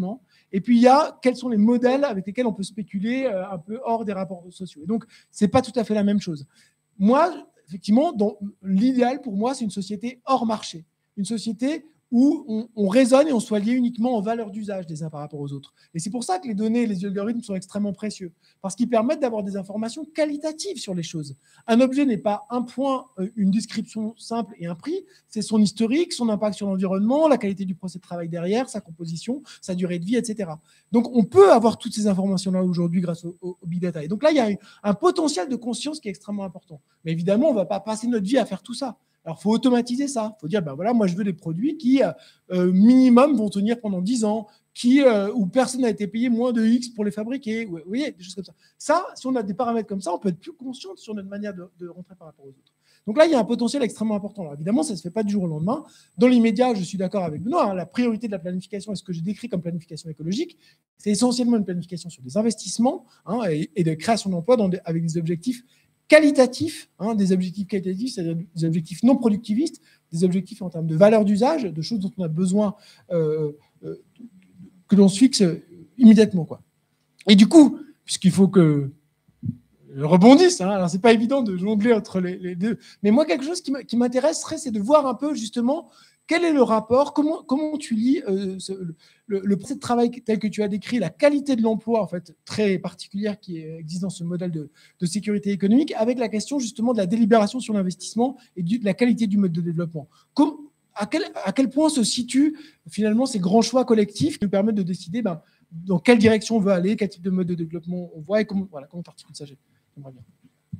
Et puis, il y a quels sont les modèles avec lesquels on peut spéculer un peu hors des rapports sociaux. Et donc, ce n'est pas tout à fait la même chose. Moi, effectivement, l'idéal pour moi, c'est une société hors marché. Une société où on raisonne et on soit lié uniquement aux valeurs d'usage des uns par rapport aux autres. Et c'est pour ça que les données et les algorithmes sont extrêmement précieux, parce qu'ils permettent d'avoir des informations qualitatives sur les choses. Un objet n'est pas un point, une description simple et un prix, c'est son historique, son impact sur l'environnement, la qualité du procès de travail derrière, sa composition, sa durée de vie, etc. Donc on peut avoir toutes ces informations-là aujourd'hui grâce au big data. Et donc là, il y a un potentiel de conscience qui est extrêmement important. Mais évidemment, on ne va pas passer notre vie à faire tout ça. Alors, il faut automatiser ça. Il faut dire, ben voilà, moi, je veux des produits qui, minimum, vont tenir pendant 10 ans, où personne n'a été payé moins de X pour les fabriquer. Vous voyez, des choses comme ça. Ça, si on a des paramètres comme ça, on peut être plus conscient sur notre manière de rentrer par rapport aux autres. Donc là, il y a un potentiel extrêmement important. Alors, évidemment, ça ne se fait pas du jour au lendemain. Dans l'immédiat, je suis d'accord avec Benoît, la priorité de la planification, et ce que j'ai décrit comme planification écologique, c'est essentiellement une planification sur des investissements et de création d'emplois avec des objectifs qualitatifs, des objectifs qualitatifs, c'est-à-dire des objectifs non productivistes, des objectifs en termes de valeur d'usage, de choses dont on a besoin que l'on se fixe immédiatement, quoi. Et du coup, puisqu'il faut que je rebondisse, alors c'est pas évident de jongler entre les deux, mais moi, quelque chose qui m'intéresserait, c'est de voir un peu justement quel est le rapport, comment tu lis le procès de travail tel que tu as décrit, la qualité de l'emploi en fait, très particulière qui existe dans ce modèle de sécurité économique, avec la question justement de la délibération sur l'investissement et de la qualité du mode de développement. À quel point se situent finalement ces grands choix collectifs qui nous permettent de décider dans quelle direction on veut aller, quel type de mode de développement on voit et comment on articule ça. J'aimerais bien.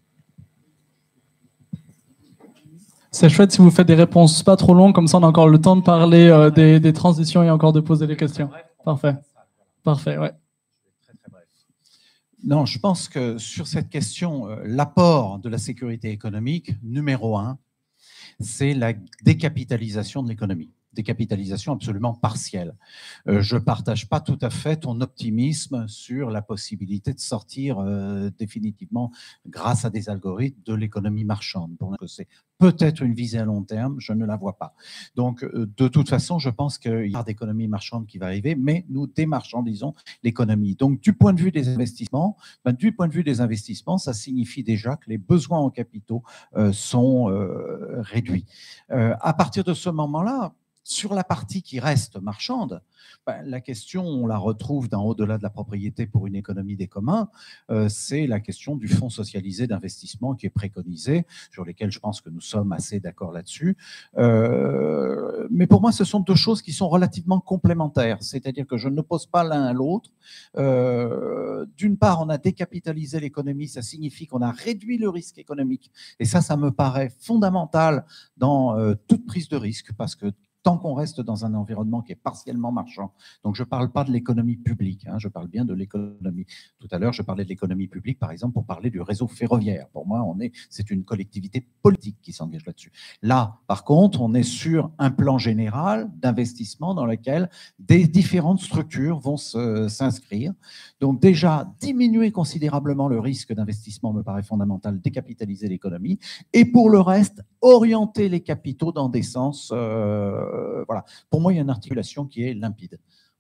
C'est chouette si vous faites des réponses pas trop longues, comme ça on a encore le temps de parler des transitions et encore de poser des questions. Parfait. Parfait, ouais. Très, très bref. Non, je pense que sur cette question, l'apport de la sécurité économique, numéro 1, c'est la décapitalisation de l'économie. Décapitalisation absolument partielle. Je ne partage pas tout à fait ton optimisme sur la possibilité de sortir définitivement, grâce à des algorithmes, de l'économie marchande. Pour que c'est peut-être une visée à long terme, je ne la vois pas. Donc, de toute façon, je pense qu'il y a d'économie marchande qui va arriver, mais nous démarchandisons l'économie. Donc, du point de vue des investissements, ça signifie déjà que les besoins en capitaux sont réduits. À partir de ce moment-là, sur la partie qui reste marchande, la question, on la retrouve dans au-delà de la propriété pour une économie des communs, c'est la question du fonds socialisé d'investissement qui est préconisé, sur lesquels je pense que nous sommes assez d'accord là-dessus. Mais pour moi, ce sont deux choses qui sont relativement complémentaires, c'est-à-dire que je n'oppose pas l'un à l'autre. D'une part, on a décapitalisé l'économie, ça signifie qu'on a réduit le risque économique, et ça me paraît fondamental dans toute prise de risque, parce que tant qu'on reste dans un environnement qui est partiellement marchand. Donc, je ne parle pas de l'économie publique, je parle bien de l'économie. Tout à l'heure, je parlais de l'économie publique, par exemple, pour parler du réseau ferroviaire. Pour moi, c'est une collectivité politique qui s'engage là-dessus. Là, par contre, on est sur un plan général d'investissement dans lequel des différentes structures vont s'inscrire. Donc, déjà, diminuer considérablement le risque d'investissement me paraît fondamental, décapitaliser l'économie. Et pour le reste, orienter les capitaux dans des sens... voilà. Pour moi, il y a une articulation qui est limpide.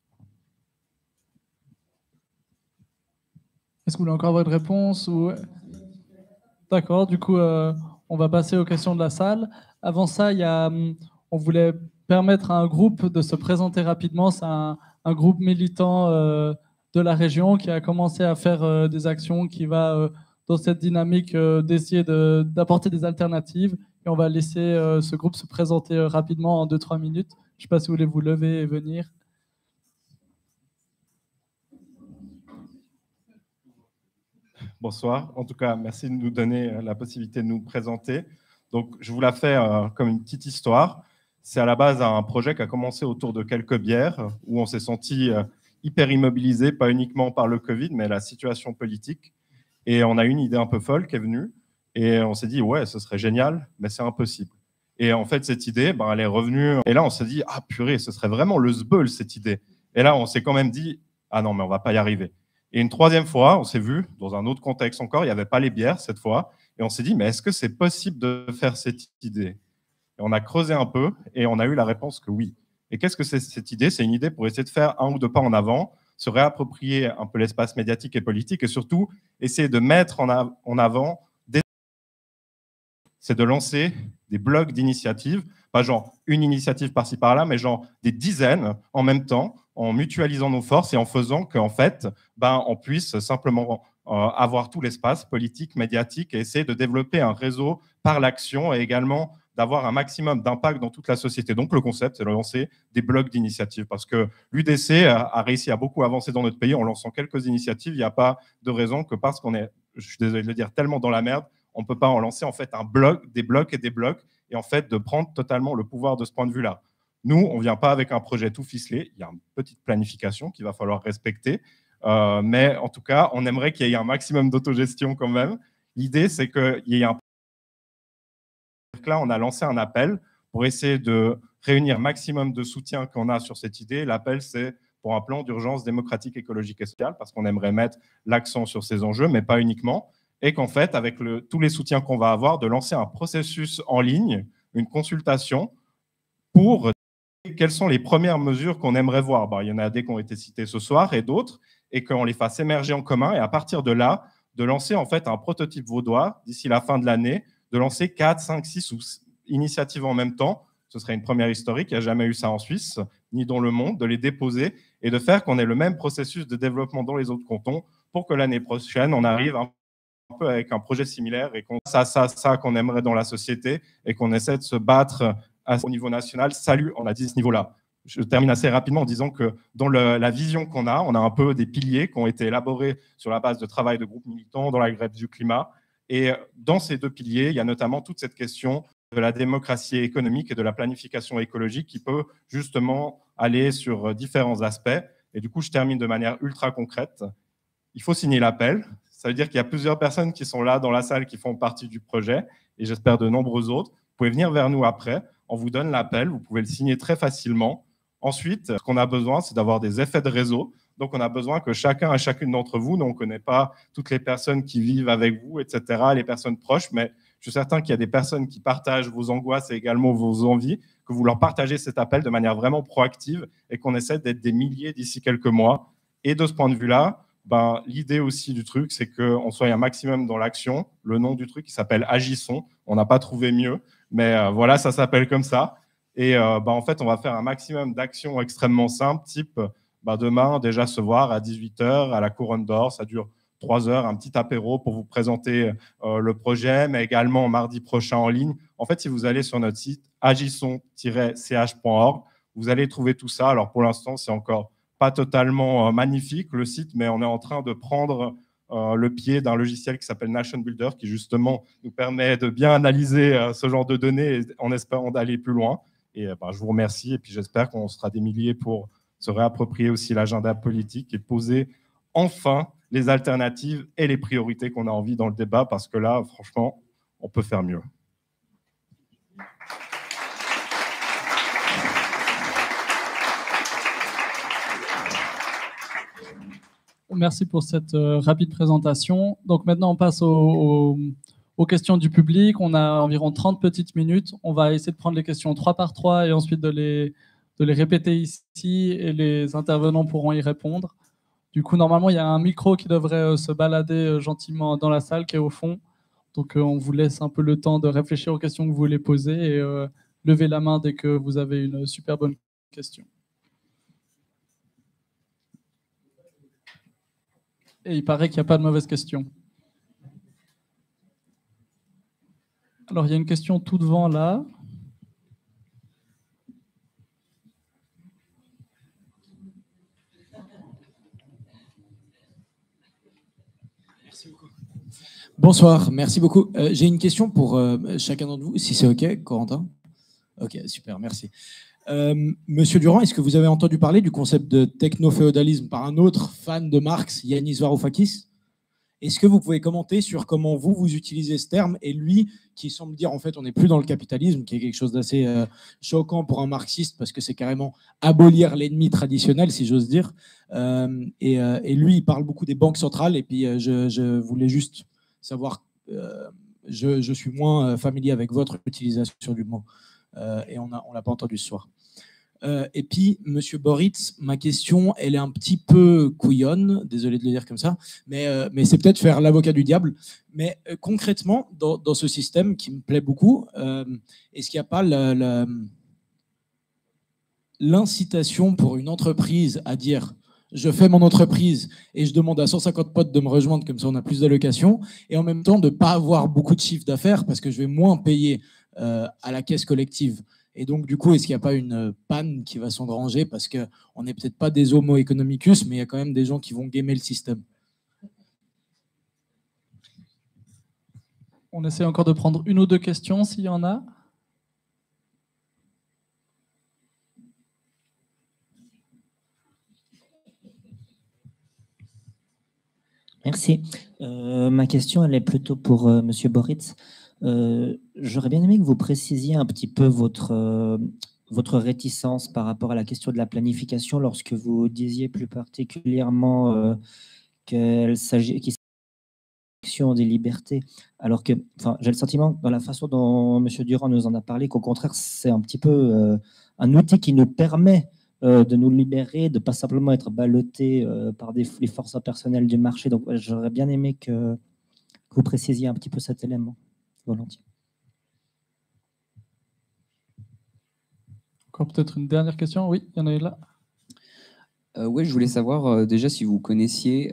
Est-ce que vous voulez encore votre réponse ou... D'accord, du coup, on va passer aux questions de la salle. Avant ça, on voulait permettre à un groupe de se présenter rapidement. C'est un groupe militant de la région qui a commencé à faire des actions, qui va dans cette dynamique d'essayer d'apporter des alternatives. Et on va laisser ce groupe se présenter rapidement en 2-3 minutes. Je ne sais pas si vous voulez vous lever et venir. Bonsoir. En tout cas, merci de nous donner la possibilité de nous présenter. Donc, je vous la fais comme une petite histoire. C'est à la base un projet qui a commencé autour de quelques bières, où on s'est senti hyper immobilisé, pas uniquement par le Covid, mais la situation politique. Et on a eu une idée un peu folle qui est venue. Et on s'est dit, ouais, ce serait génial, mais c'est impossible. Et en fait, cette idée, elle est revenue. Et là, on s'est dit, ah purée, ce serait vraiment le sbeul, cette idée. Et là, on s'est quand même dit, ah non, mais on ne va pas y arriver. Et une troisième fois, on s'est vu, dans un autre contexte encore, il n'y avait pas les bières cette fois. Et on s'est dit, mais est-ce que c'est possible de faire cette idée? Et on a creusé un peu et on a eu la réponse que oui. Et qu'est-ce que c'est cette idée? C'est une idée pour essayer de faire un ou deux pas en avant, se réapproprier un peu l'espace médiatique et politique et surtout essayer de mettre en avant c'est de lancer des blocs d'initiatives, pas genre une initiative par-ci par-là, mais genre des dizaines en même temps, en mutualisant nos forces et en faisant qu'en fait, on puisse simplement avoir tout l'espace politique, médiatique et essayer de développer un réseau par l'action et également d'avoir un maximum d'impact dans toute la société. Donc le concept, c'est de lancer des blocs d'initiatives parce que l'UDC a réussi à beaucoup avancer dans notre pays en lançant quelques initiatives. Il n'y a pas de raison que parce qu'on est, je suis désolé de le dire, tellement dans la merde, on ne peut pas en lancer en fait un bloc, des blocs et en fait de prendre totalement le pouvoir de ce point de vue-là. Nous, on ne vient pas avec un projet tout ficelé, il y a une petite planification qu'il va falloir respecter, mais en tout cas, on aimerait qu'il y ait un maximum d'autogestion quand même. L'idée, c'est qu'il y ait un... Là, on a lancé un appel pour essayer de réunir maximum de soutien qu'on a sur cette idée. L'appel, c'est pour un plan d'urgence démocratique, écologique et sociale, parce qu'on aimerait mettre l'accent sur ces enjeux, mais pas uniquement. Et qu'en fait, avec tous les soutiens qu'on va avoir, de lancer un processus en ligne, une consultation, pour quelles sont les premières mesures qu'on aimerait voir. Il y en a des qui ont été citées ce soir et d'autres, et qu'on les fasse émerger en commun, et à partir de là, de lancer en fait un prototype vaudois, d'ici la fin de l'année, de lancer 4, 5, 6 initiatives en même temps. Ce serait une première historique, il n'y a jamais eu ça en Suisse, ni dans le monde, de les déposer, et de faire qu'on ait le même processus de développement dans les autres cantons, pour que l'année prochaine, on arrive un peu avec un projet similaire et ça qu'on aimerait dans la société et qu'on essaie de se battre au niveau national. Salut, on a dit ce niveau-là. Je termine assez rapidement en disant que dans la vision qu'on a, on a un peu des piliers qui ont été élaborés sur la base de travail de groupes militants dans la grève du climat. Et dans ces 2 piliers, il y a notamment toute cette question de la démocratie économique et de la planification écologique qui peut justement aller sur différents aspects. Et du coup, je termine de manière ultra concrète. Il faut signer l'appel. Ça veut dire qu'il y a plusieurs personnes qui sont là dans la salle qui font partie du projet et j'espère de nombreux autres. Vous pouvez venir vers nous après. On vous donne l'appel. Vous pouvez le signer très facilement. Ensuite, ce qu'on a besoin, c'est d'avoir des effets de réseau. Donc, on a besoin que chacun et chacune d'entre vous, nous, on ne connaît pas toutes les personnes qui vivent avec vous, etc., les personnes proches, mais je suis certain qu'il y a des personnes qui partagent vos angoisses et également vos envies, que vous leur partagez cet appel de manière vraiment proactive et qu'on essaie d'être des milliers d'ici quelques mois. Et de ce point de vue-là, l'idée aussi du truc, c'est qu'on soit un maximum dans l'action. Le nom du truc, il s'appelle Agissons. On n'a pas trouvé mieux, mais voilà, ça s'appelle comme ça. Et en fait, on va faire un maximum d'actions extrêmement simples, type demain, déjà se voir à 18h à la Couronne d'Or. Ça dure 3 heures, un petit apéro pour vous présenter le projet, mais également mardi prochain en ligne. En fait, si vous allez sur notre site agisson-ch.org, vous allez trouver tout ça. Alors pour l'instant, c'est encore pas totalement magnifique, le site, mais on est en train de prendre le pied d'un logiciel qui s'appelle Nation Builder, qui justement nous permet de bien analyser ce genre de données en espérant d'aller plus loin. Et je vous remercie, et puis j'espère qu'on sera des milliers pour se réapproprier aussi l'agenda politique et poser enfin les alternatives et les priorités qu'on a envie dans le débat, parce que là, franchement, on peut faire mieux. Merci pour cette rapide présentation. Donc maintenant, on passe aux questions du public. On a environ 30 petites minutes. On va essayer de prendre les questions 3 par 3 et ensuite de les répéter ici et les intervenants pourront y répondre. Du coup, normalement, il y a un micro qui devrait se balader gentiment dans la salle qui est au fond. Donc, on vous laisse un peu le temps de réfléchir aux questions que vous voulez poser et lever la main dès que vous avez une super bonne question. Et il paraît qu'il n'y a pas de mauvaise question. Alors, il y a une question tout devant là. Merci beaucoup. Bonsoir, merci beaucoup. J'ai une question pour chacun d'entre vous, si c'est OK, Corentin. OK, super, merci. Monsieur Durand, est-ce que vous avez entendu parler du concept de techno-féodalisme par un autre fan de Marx, Yanis Varoufakis? Est-ce que vous pouvez commenter sur comment vous utilisez ce terme et lui qui semble dire en fait on n'est plus dans le capitalisme, qui est quelque chose d'assez choquant pour un marxiste parce que c'est carrément abolir l'ennemi traditionnel, si j'ose dire. Et lui, il parle beaucoup des banques centrales et puis je voulais juste savoir, je suis moins familier avec votre utilisation du mot et on l'a pas entendu ce soir. Et puis, Monsieur Boritz, ma question, elle est un petit peu couillonne, désolé de le dire comme ça, mais c'est peut-être faire l'avocat du diable. Mais concrètement, dans ce système qui me plaît beaucoup, est-ce qu'il n'y a pas l'incitation pour une entreprise à dire je fais mon entreprise et je demande à 150 potes de me rejoindre, comme ça on a plus d'allocations, et en même temps de ne pas avoir beaucoup de chiffre d'affaires parce que je vais moins payer à la caisse collective. Et donc, du coup, est-ce qu'il n'y a pas une panne qui va s'engranger parce qu'on n'est peut-être pas des homo economicus, mais il y a quand même des gens qui vont gamer le système? On essaie encore de prendre une ou deux questions s'il y en a. Merci. Ma question, elle est plutôt pour Monsieur Boritz. J'aurais bien aimé que vous précisiez un petit peu votre réticence par rapport à la question de la planification lorsque vous disiez plus particulièrement qu'il s'agit des libertés, alors que j'ai le sentiment, dans la façon dont Monsieur Durand nous en a parlé, qu'au contraire, c'est un petit peu un outil qui nous permet de nous libérer, de ne pas simplement être ballotté par les forces impersonnelles du marché. Donc, j'aurais bien aimé que vous précisiez un petit peu cet élément, volontiers. Encore peut-être une dernière question? Oui, il y en a une là. Oui, je voulais savoir déjà si vous connaissiez,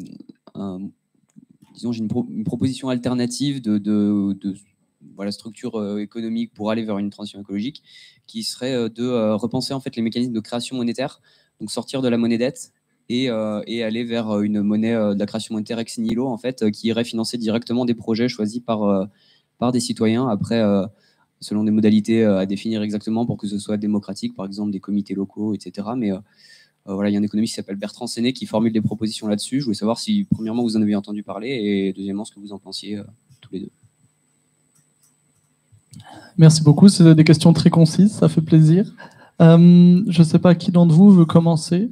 disons, j'ai une proposition alternative de voilà, structure économique pour aller vers une transition écologique, qui serait de repenser en fait les mécanismes de création monétaire, donc sortir de la monnaie dette et aller vers une monnaie de la création monétaire ex nihilo, en fait, qui irait financer directement des projets choisis par des citoyens, après, selon des modalités à définir exactement pour que ce soit démocratique, par exemple des comités locaux, etc. Mais voilà, il y a un économiste qui s'appelle Bertrand Séné qui formule des propositions là-dessus. Je voulais savoir si, premièrement, vous en avez entendu parler et deuxièmement, ce que vous en pensiez tous les deux. Merci beaucoup, c'est des questions très concises, ça fait plaisir. Je ne sais pas qui d'entre vous veut commencer.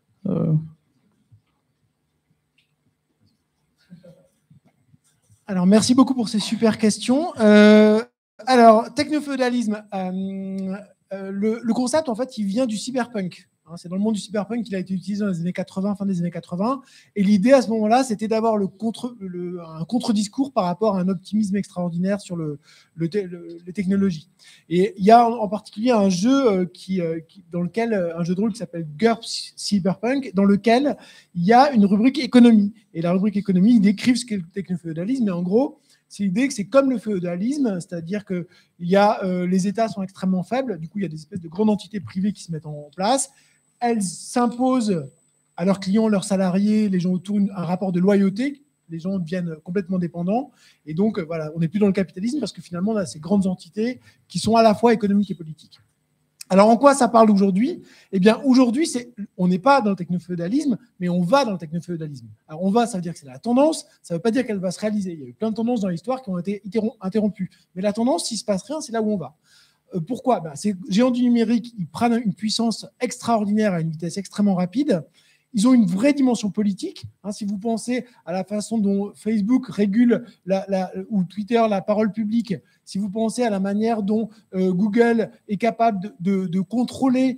Alors, merci beaucoup pour ces super questions. Alors, technofeudalisme, le concept, en fait, il vient du cyberpunk. C'est dans le monde du cyberpunk qu'il a été utilisé dans les années 80, fin des années 80. Et l'idée, à ce moment-là, c'était d'avoir un contre-discours par rapport à un optimisme extraordinaire sur les technologies. Et il y a en particulier un jeu un jeu de rôle qui s'appelle GURPS Cyberpunk, dans lequel il y a une rubrique économie. Et la rubrique économie, ils décrivent ce qu'est le technofeudalisme. Mais en gros, c'est l'idée que c'est comme le féodalisme, c'est-à-dire que les États sont extrêmement faibles. Du coup, il y a des espèces de grandes entités privées qui se mettent en place. Elles s'imposent à leurs clients, leurs salariés, les gens autour, un rapport de loyauté. Les gens deviennent complètement dépendants. Et donc, voilà, on n'est plus dans le capitalisme parce que finalement, on a ces grandes entités qui sont à la fois économiques et politiques. Alors, en quoi ça parle aujourd'hui? Eh bien, aujourd'hui, on n'est pas dans le technofeudalisme, mais on va dans le technofeudalisme. Alors, on va, ça veut dire que c'est la tendance, ça ne veut pas dire qu'elle va se réaliser. Il y a eu plein de tendances dans l'histoire qui ont été interrompues. Mais la tendance, s'il ne se passe rien, c'est là où on va. Pourquoi? Ces géants du numérique, ils prennent une puissance extraordinaire à une vitesse extrêmement rapide. Ils ont une vraie dimension politique. Si vous pensez à la façon dont Facebook régule ou Twitter la parole publique, si vous pensez à la manière dont Google est capable de contrôler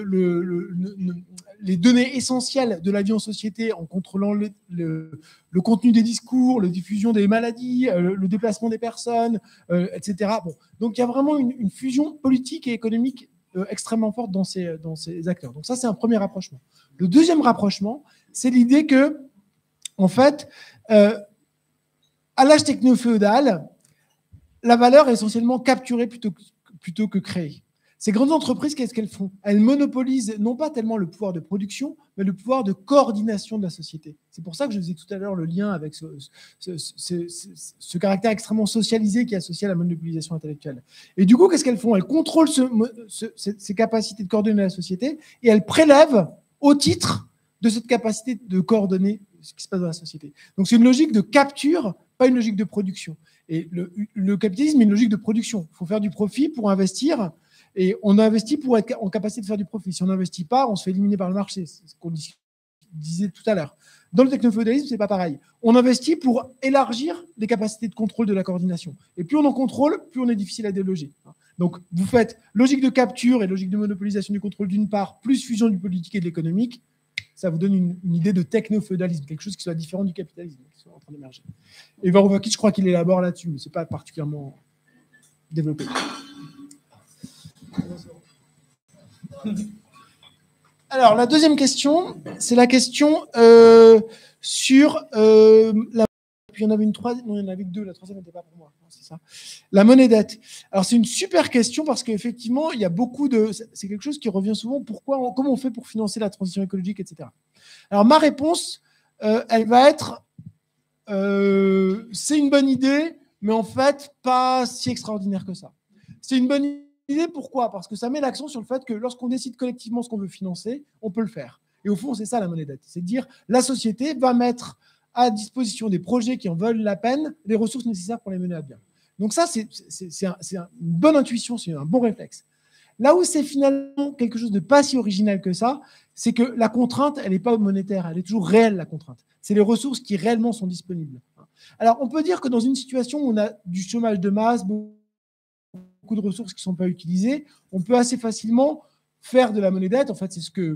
les données essentielles de la vie en société en contrôlant le contenu des discours, la diffusion des maladies, le déplacement des personnes, etc. Bon. Donc, il y a vraiment une fusion politique et économique extrêmement forte dans ces acteurs. Donc ça, c'est un premier rapprochement. Le deuxième rapprochement, c'est l'idée que, en fait, à l'âge techno-féodal, la valeur est essentiellement capturée plutôt que créée. Ces grandes entreprises, qu'est-ce qu'elles font? Elles monopolisent non pas tellement le pouvoir de production, mais le pouvoir de coordination de la société. C'est pour ça que je faisais tout à l'heure le lien avec ce caractère extrêmement socialisé qui est associé à la monopolisation intellectuelle. Et du coup, qu'est-ce qu'elles font? Elles contrôlent ces capacités de coordonner la société et elles prélèvent au titre de cette capacité de coordonner ce qui se passe dans la société. Donc, c'est une logique de capture, pas une logique de production. Et le capitalisme est une logique de production. Il faut faire du profit pour investir. Et on investit pour être en capacité de faire du profit. Si on n'investit pas, on se fait éliminer par le marché. C'est ce qu'on disait tout à l'heure. Dans le technofeudalisme, c'est pas pareil. On investit pour élargir les capacités de contrôle de la coordination. Et plus on en contrôle, plus on est difficile à déloger. Donc, vous faites logique de capture et logique de monopolisation du contrôle d'une part, plus fusion du politique et de l'économique. Ça vous donne une idée de techno-féodalisme, quelque chose qui soit différent du capitalisme, qui soit en train d'émerger. Et Varoufakis, je crois qu'il élabore là-dessus, mais ce n'est pas particulièrement développé. Alors, la deuxième question, c'est la question sur la... Puis il y en avait une troisième, non, il y en avait que deux, la troisième n'était pas pour moi, c'est ça. La monnaie dette. Alors, c'est une super question parce qu'effectivement, il y a beaucoup de... C'est quelque chose qui revient souvent. Comment on fait pour financer la transition écologique, etc. Alors, ma réponse, elle va être c'est une bonne idée, mais en fait, pas si extraordinaire que ça. C'est une bonne idée, pourquoi ? Parce que ça met l'accent sur le fait que lorsqu'on décide collectivement ce qu'on veut financer, on peut le faire. Et au fond, c'est ça la monnaie dette. C'est de dire la société va mettre à disposition des projets qui en veulent la peine les ressources nécessaires pour les mener à bien. Donc ça, c'est une bonne intuition, c'est un bon réflexe. Là où c'est finalement quelque chose de pas si original que ça, c'est que la contrainte, elle n'est pas monétaire, elle est toujours réelle, la contrainte. C'est les ressources qui réellement sont disponibles. Alors, on peut dire que dans une situation où on a du chômage de masse, beaucoup de ressources qui ne sont pas utilisées, on peut assez facilement faire de la monnaie dette. En fait,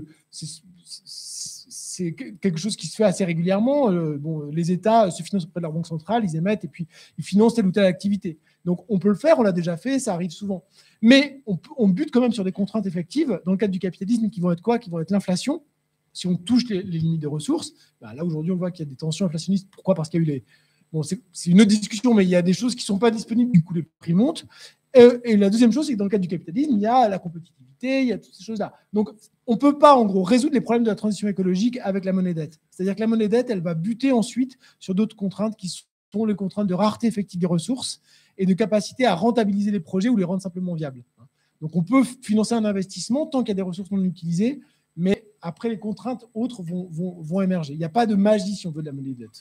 c'est quelque chose qui se fait assez régulièrement. Les États se financent auprès de leur banque centrale, ils émettent et puis ils financent telle ou telle activité. Donc, on peut le faire, on l'a déjà fait, ça arrive souvent. Mais on bute quand même sur des contraintes effectives dans le cadre du capitalisme qui vont être quoi ? Qui vont être l'inflation. Si on touche les limites de ressources, là, aujourd'hui, on voit qu'il y a des tensions inflationnistes. Pourquoi ? Parce qu'il y a eu c'est une autre discussion, mais il y a des choses qui ne sont pas disponibles, du coup, les prix montent. Et la deuxième chose, c'est que dans le cadre du capitalisme, il y a la compétitivité, il y a toutes ces choses-là. Donc, on ne peut pas, en gros, résoudre les problèmes de la transition écologique avec la monnaie dette. C'est-à-dire que la monnaie dette, elle va buter ensuite sur d'autres contraintes qui sont les contraintes de rareté effective des ressources et de capacité à rentabiliser les projets ou les rendre simplement viables. Donc, on peut financer un investissement tant qu'il y a des ressources non utilisées, mais après, les contraintes autres vont émerger. Il n'y a pas de magie, si on veut, de la monnaie dette.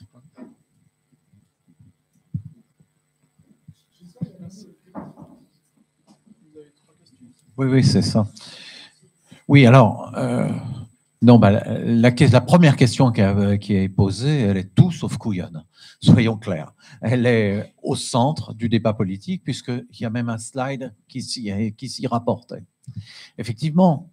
Oui, c'est ça. Oui, alors, non, la première question qui est posée, elle est tout sauf couillonne, soyons clairs. Elle est au centre du débat politique, puisqu'il y a même un slide qui s'y rapportait. Effectivement,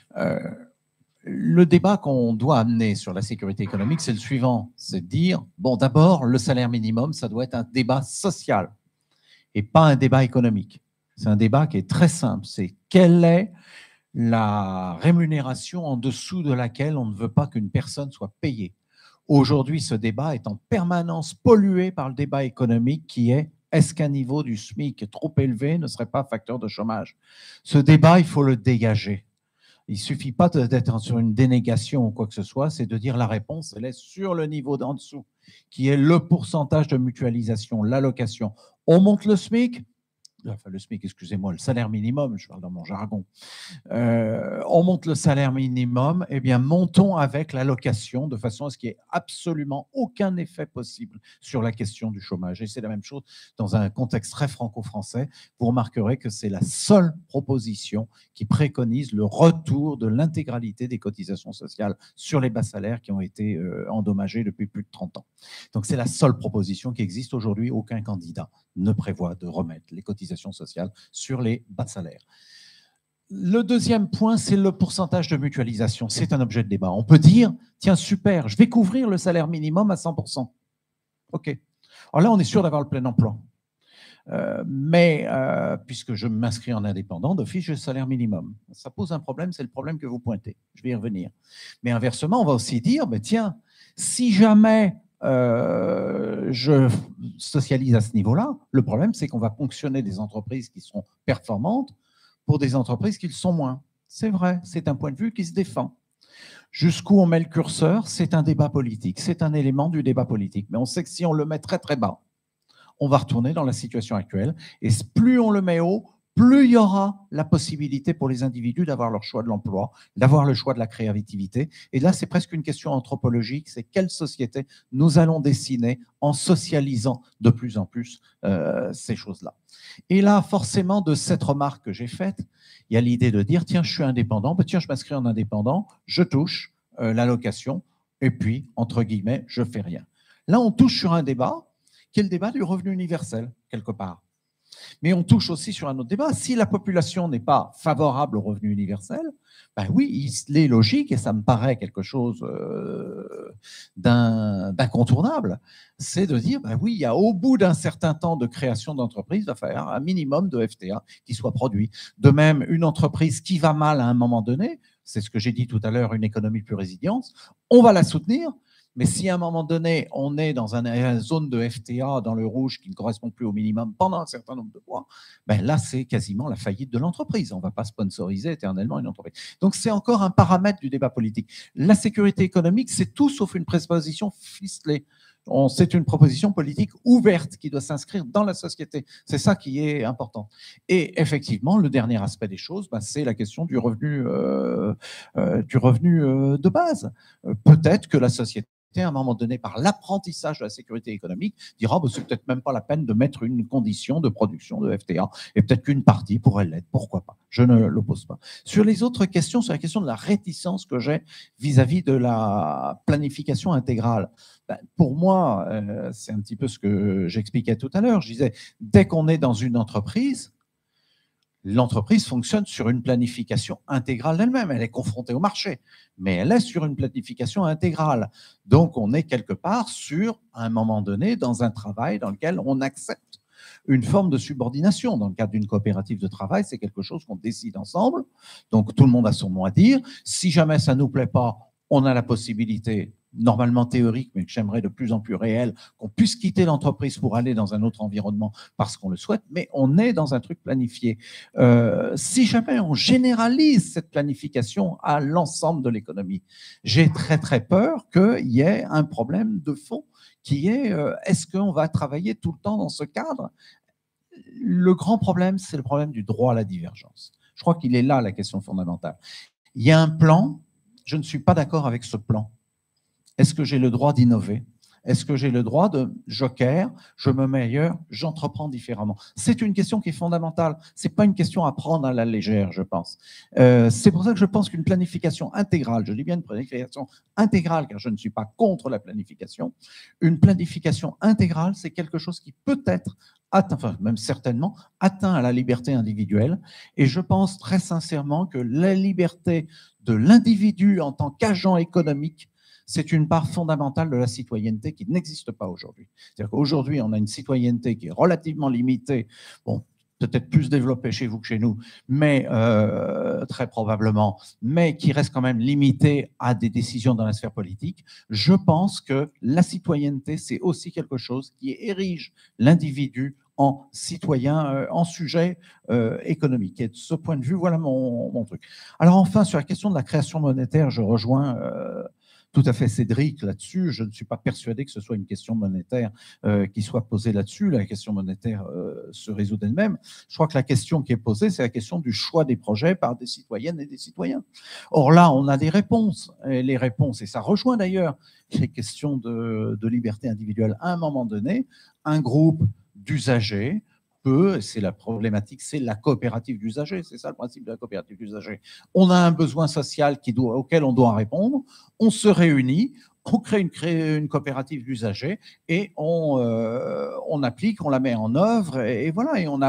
le débat qu'on doit amener sur la sécurité économique, c'est le suivant, c'est de dire, bon, d'abord, le salaire minimum, ça doit être un débat social et pas un débat économique. C'est un débat qui est très simple, c'est quelle est la rémunération en dessous de laquelle on ne veut pas qu'une personne soit payée. Aujourd'hui, ce débat est en permanence pollué par le débat économique qui est est-ce qu'un niveau du SMIC trop élevé ne serait pas facteur de chômage? Ce débat, il faut le dégager. Il ne suffit pas d'être sur une dénégation ou quoi que ce soit, c'est de dire la réponse, elle est sur le niveau d'en dessous, qui est le pourcentage de mutualisation, l'allocation. On monte le SMIC, enfin le SMIC, excusez-moi, le salaire minimum, je parle dans mon jargon, on monte le salaire minimum, eh bien montons avec l'allocation de façon à ce qu'il n'y ait absolument aucun effet possible sur la question du chômage. Et c'est la même chose dans un contexte très franco-français. Vous remarquerez que c'est la seule proposition qui préconise le retour de l'intégralité des cotisations sociales sur les bas salaires qui ont été endommagés depuis plus de 30 ans. Donc c'est la seule proposition qui existe aujourd'hui. Aucun candidat ne prévoit de remettre les cotisations sociales sur les bas salaires. Le deuxième point, c'est le pourcentage de mutualisation. C'est un objet de débat. On peut dire, tiens, super, je vais couvrir le salaire minimum à 100%. OK. Alors là, on est sûr d'avoir le plein emploi. Mais puisque je m'inscris en indépendant, d'office, j'ai le salaire minimum. Ça pose un problème, c'est le problème que vous pointez. Je vais y revenir. Mais inversement, on va aussi dire, ben, tiens, si jamais je socialise à ce niveau-là, le problème, c'est qu'on va ponctionner des entreprises qui sont performantes pour des entreprises qui le sont moins. C'est vrai, c'est un point de vue qui se défend. Jusqu'où on met le curseur, c'est un débat politique, c'est un élément du débat politique. Mais on sait que si on le met très très bas, on va retourner dans la situation actuelle. Et plus on le met haut, plus il y aura la possibilité pour les individus d'avoir leur choix de l'emploi, d'avoir le choix de la créativité. Et là, c'est presque une question anthropologique, c'est quelle société nous allons dessiner en socialisant de plus en plus ces choses-là. Et là, forcément, de cette remarque que j'ai faite, il y a l'idée de dire, tiens, je suis indépendant, ben, tiens, je m'inscris en indépendant, je touche l'allocation, et puis, entre guillemets, je fais rien. Là, on touche sur un débat qui est le débat du revenu universel, quelque part. Mais on touche aussi sur un autre débat. Si la population n'est pas favorable au revenu universel, ben oui, il est logique, et ça me paraît quelque chose d'incontournable, c'est de dire, ben oui, il y a au bout d'un certain temps de création d'entreprise, il va falloir un minimum de FTA qui soit produit. De même, une entreprise qui va mal à un moment donné, c'est ce que j'ai dit tout à l'heure, une économie plus résiliente, on va la soutenir. Mais si à un moment donné, on est dans une zone de FTA dans le rouge qui ne correspond plus au minimum pendant un certain nombre de mois, ben là, c'est quasiment la faillite de l'entreprise. On ne va pas sponsoriser éternellement une entreprise. Donc, c'est encore un paramètre du débat politique. La sécurité économique, c'est tout sauf une proposition ficelée. C'est une proposition politique ouverte qui doit s'inscrire dans la société. C'est ça qui est important. Et effectivement, le dernier aspect des choses, ben, c'est la question du revenu de base. Peut-être que la société, à un moment donné, par l'apprentissage de la sécurité économique, dira c'est peut-être même pas la peine de mettre une condition de production de FTA, et peut-être qu'une partie pourrait l'être, pourquoi pas, je ne l'oppose pas. Sur les autres questions, sur la question de la réticence que j'ai vis-à-vis de la planification intégrale, ben, pour moi, c'est un petit peu ce que j'expliquais tout à l'heure, je disais, dès qu'on est dans une entreprise, l'entreprise fonctionne sur une planification intégrale d'elle-même. Elle est confrontée au marché, mais elle est sur une planification intégrale. Donc, on est quelque part sur, à un moment donné, dans un travail dans lequel on accepte une forme de subordination. Dans le cadre d'une coopérative de travail, c'est quelque chose qu'on décide ensemble. Donc, tout le monde a son mot à dire. Si jamais ça ne nous plaît pas, on a la possibilité, normalement théorique, mais que j'aimerais de plus en plus réel, qu'on puisse quitter l'entreprise pour aller dans un autre environnement parce qu'on le souhaite, mais on est dans un truc planifié. Si jamais on généralise cette planification à l'ensemble de l'économie, j'ai très très peur qu'il y ait un problème de fond qui est est-ce qu'on va travailler tout le temps dans ce cadre? Le grand problème, c'est le problème du droit à la divergence. Je crois qu'il est là la question fondamentale. Il y a un plan, je ne suis pas d'accord avec ce plan. Est-ce que j'ai le droit d'innover? Est-ce que j'ai le droit de joker, je me mets ailleurs, j'entreprends différemment? C'est une question qui est fondamentale. Ce n'est pas une question à prendre à la légère, je pense. C'est pour ça que je pense qu'une planification intégrale, je dis bien une planification intégrale, car je ne suis pas contre la planification, une planification intégrale, c'est quelque chose qui peut être atteint, enfin même certainement, atteint à la liberté individuelle. Et je pense très sincèrement que la liberté de l'individu en tant qu'agent économique, c'est une part fondamentale de la citoyenneté qui n'existe pas aujourd'hui. C'est-à-dire qu'aujourd'hui, on a une citoyenneté qui est relativement limitée, bon, peut-être plus développée chez vous que chez nous, mais très probablement, mais qui reste quand même limitée à des décisions dans la sphère politique. Je pense que la citoyenneté, c'est aussi quelque chose qui érige l'individu en citoyen, en sujet économique. Et de ce point de vue, voilà mon truc. Alors enfin, sur la question de la création monétaire, je rejoins tout à fait Cédric là-dessus. Je ne suis pas persuadé que ce soit une question monétaire qui soit posée là-dessus. La question monétaire se résout d'elle-même. Je crois que la question qui est posée, c'est la question du choix des projets par des citoyennes et des citoyens. Or là, on a des réponses. Et les réponses, et ça rejoint d'ailleurs les questions de liberté individuelle. À un moment donné, un groupe d'usagers peut, c'est la problématique, c'est la coopérative d'usagers, c'est ça le principe de la coopérative d'usagers. On a un besoin social auquel on doit répondre, on se réunit, on crée une coopérative d'usagers et on applique, on la met en œuvre et voilà, et on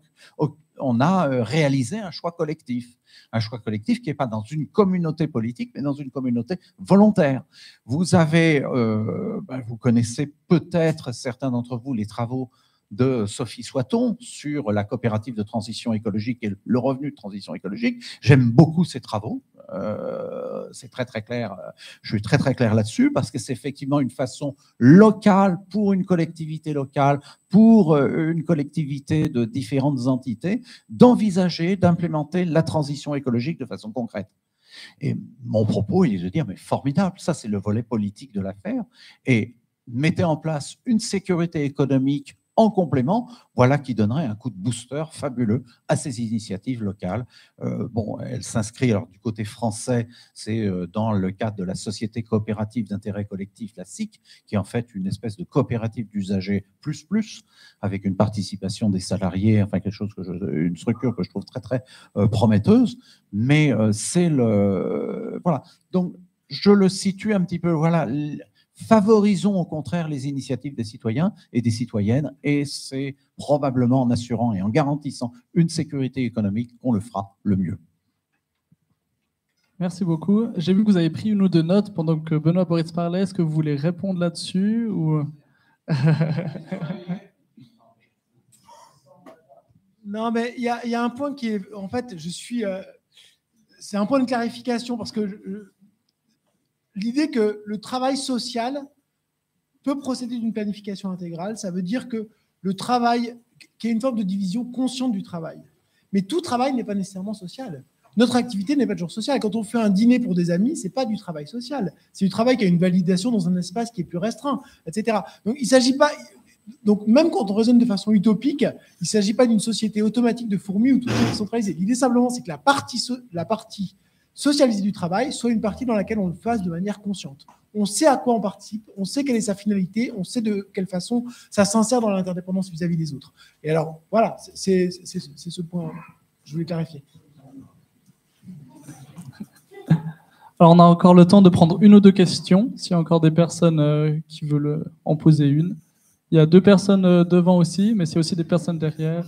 a réalisé un choix collectif. Un choix collectif qui n'est pas dans une communauté politique, mais dans une communauté volontaire. Vous avez, vous connaissez peut-être, certains d'entre vous, les travaux de Sophie Soiton sur la coopérative de transition écologique et le revenu de transition écologique. J'aime beaucoup ces travaux. C'est très très clair. Je suis très très clair là-dessus parce que c'est effectivement une façon locale pour une collectivité locale, pour une collectivité de différentes entités, d'envisager, d'implémenter la transition écologique de façon concrète. Et mon propos, il est de dire, mais formidable, ça c'est le volet politique de l'affaire. Et mettez en place une sécurité économique en complément, voilà qui donnerait un coup de booster fabuleux à ces initiatives locales. Bon, elle s'inscrit, alors du côté français, c'est dans le cadre de la Société coopérative d'intérêt collectif, la SIC, qui est en fait une espèce de coopérative d'usagers plus, avec une participation des salariés, enfin quelque chose une structure que je trouve très, très prometteuse, mais c'est le... Voilà, donc je le situe un petit peu, voilà, Favorisons au contraire les initiatives des citoyens et des citoyennes, et c'est probablement en assurant et en garantissant une sécurité économique qu'on le fera le mieux. Merci beaucoup. J'ai vu que vous avez pris une ou deux notes pendant que Benoît Boritz parlait. Est-ce que vous voulez répondre là-dessus ou... Non, mais il y a un point qui est... En fait, c'est un point de clarification parce que l'idée que le travail social peut procéder d'une planification intégrale, ça veut dire que le travail, qu'il y ait une forme de division consciente du travail. Mais tout travail n'est pas nécessairement social. Notre activité n'est pas toujours sociale. Quand on fait un dîner pour des amis, ce n'est pas du travail social. C'est du travail qui a une validation dans un espace qui est plus restreint, etc. Donc, il s'agit pas... Donc, même quand on raisonne de façon utopique, il ne s'agit pas d'une société automatique de fourmis où tout est décentralisé. L'idée simplement, c'est que la partie socialisée du travail soit une partie dans laquelle on le fasse de manière consciente. On sait à quoi on participe, on sait quelle est sa finalité, on sait de quelle façon ça s'insère dans l'interdépendance vis-à-vis des autres. Et alors, voilà, c'est ce point que je voulais clarifier. Alors, on a encore le temps de prendre une ou deux questions, s'il y a encore des personnes qui veulent en poser une. Il y a deux personnes devant aussi, mais c'est aussi des personnes derrière.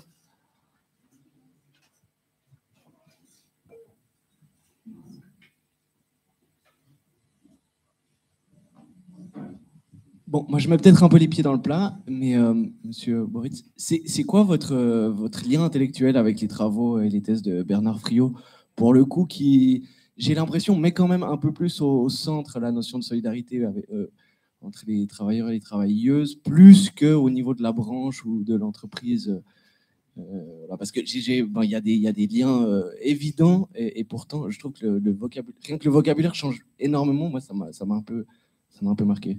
Bon, moi je mets peut-être un peu les pieds dans le plat, mais Monsieur Boritz, c'est quoi votre lien intellectuel avec les travaux et les thèses de Bernard Friot, pour le coup, qui, j'ai l'impression, met quand même un peu plus au centre la notion de solidarité entre les travailleurs et les travailleuses, plus qu'au niveau de la branche ou de l'entreprise. Parce que il y a des liens évidents, et pourtant, je trouve que rien que le vocabulaire change énormément. Moi, ça m'a un peu marqué.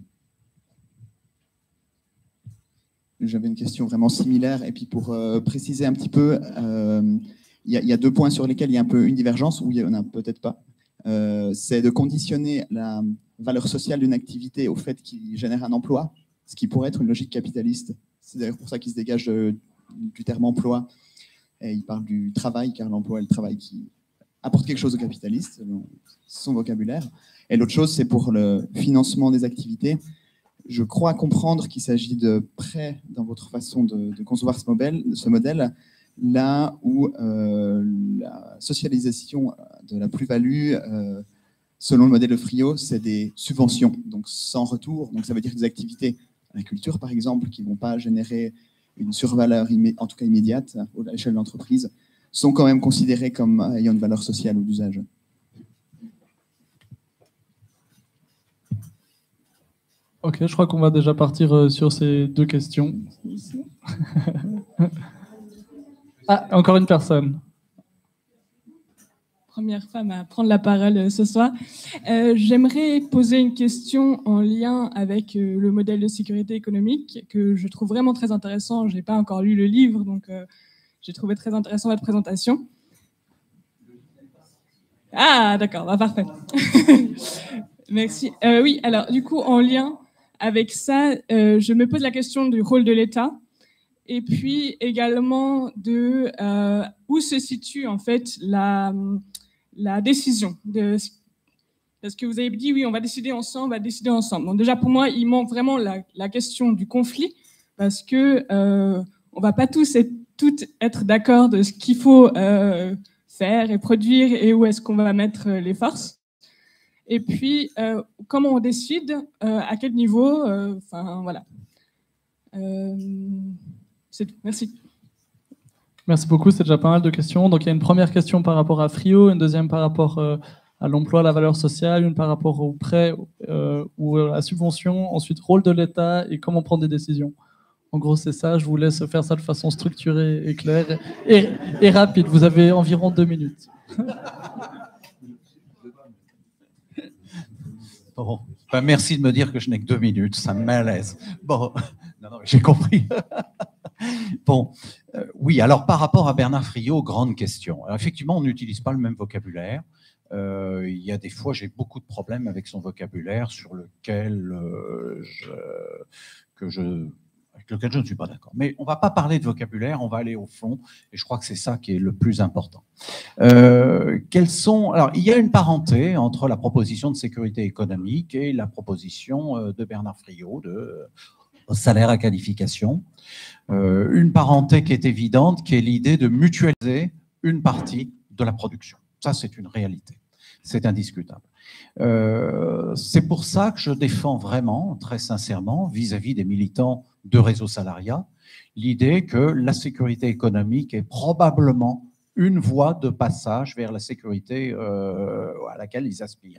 J'avais une question vraiment similaire. Et puis pour préciser un petit peu, il y a deux points sur lesquels il y a un peu une divergence, ou il n'y en a peut-être pas. C'est de conditionner la valeur sociale d'une activité au fait qu'il génère un emploi, ce qui pourrait être une logique capitaliste. C'est d'ailleurs pour ça qu'il se dégage du terme emploi. Et il parle du travail, car l'emploi est le travail qui apporte quelque chose au capitaliste, son vocabulaire. Et l'autre chose, c'est pour le financement des activités. Je crois comprendre qu'il s'agit de prêts dans votre façon de concevoir ce modèle, là où la socialisation de la plus-value, selon le modèle de Friot, c'est des subventions, donc sans retour. Donc ça veut dire des activités à la culture, par exemple, qui ne vont pas générer une survaleur, en tout cas immédiate, à l'échelle de l'entreprise, sont quand même considérées comme ayant une valeur sociale ou d'usage. Ok, je crois qu'on va déjà partir sur ces deux questions. Ah, encore une personne. Première femme à prendre la parole ce soir. J'aimerais poser une question en lien avec le modèle de sécurité économique que je trouve vraiment très intéressant. Je n'ai pas encore lu le livre, donc j'ai trouvé très intéressant votre présentation. Ah, d'accord, bah, parfait. Merci. Oui, alors du coup, en lien avec ça, je me pose la question du rôle de l'État et puis également de où se situe en fait la décision. Parce que vous avez dit, oui, on va décider ensemble, Donc déjà, pour moi, il manque vraiment la question du conflit parce que on va pas toutes être d'accord de ce qu'il faut faire et produire et où est-ce qu'on va mettre les forces. Et puis, comment on décide, à quel niveau, enfin, voilà. C'est tout. Merci. Merci beaucoup, c'est déjà pas mal de questions. Donc, il y a une première question par rapport à Friot, une deuxième par rapport à l'emploi, à la valeur sociale, une par rapport au prêt ou à la subvention, ensuite rôle de l'État et comment prendre des décisions. En gros, c'est ça. Je vous laisse faire ça de façon structurée et claire et rapide. Vous avez environ 2 minutes. Bon, ben merci de me dire que je n'ai que 2 minutes, ça me met à l'aise. Bon, non, j'ai compris. Bon, oui, alors par rapport à Bernard Friot, grande question. Alors, effectivement, on n'utilise pas le même vocabulaire. Il y a des fois, j'ai beaucoup de problèmes avec son vocabulaire sur lequel avec lequel je ne suis pas d'accord. Mais on ne va pas parler de vocabulaire, on va aller au fond, et je crois que c'est ça qui est le plus important. Alors, il y a une parenté entre la proposition de sécurité économique et la proposition de Bernard Friot de salaire à qualification. Une parenté qui est évidente, qui est l'idée de mutualiser une partie de la production. Ça, c'est une réalité. C'est indiscutable. C'est pour ça que je défends vraiment, très sincèrement, vis-à-vis des militants de Réseau Salariat, l'idée que la sécurité économique est probablement une voie de passage vers la sécurité à laquelle ils aspirent.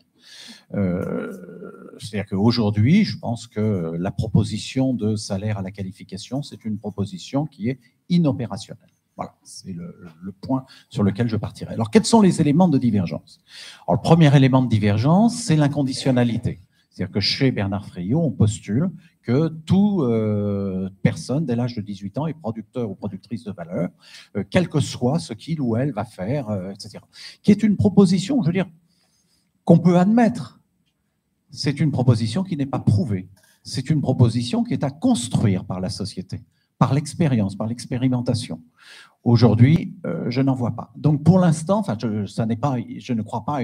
C'est-à-dire qu'aujourd'hui, je pense que la proposition de salaire à la qualification, c'est une proposition qui est inopérationnelle. Voilà, c'est le point sur lequel je partirai. Alors, quels sont les éléments de divergence? Alors, le premier élément de divergence, c'est l'inconditionnalité. C'est-à-dire que chez Bernard Friot, on postule que toute personne dès l'âge de 18 ans est producteur ou productrice de valeur, quel que soit ce qu'il ou elle va faire, etc. Qui est une proposition, je veux dire, qu'on peut admettre. C'est une proposition qui n'est pas prouvée. C'est une proposition qui est à construire par la société, par l'expérience, par l'expérimentation. Aujourd'hui, je n'en vois pas. Donc, pour l'instant, enfin, je ne crois pas à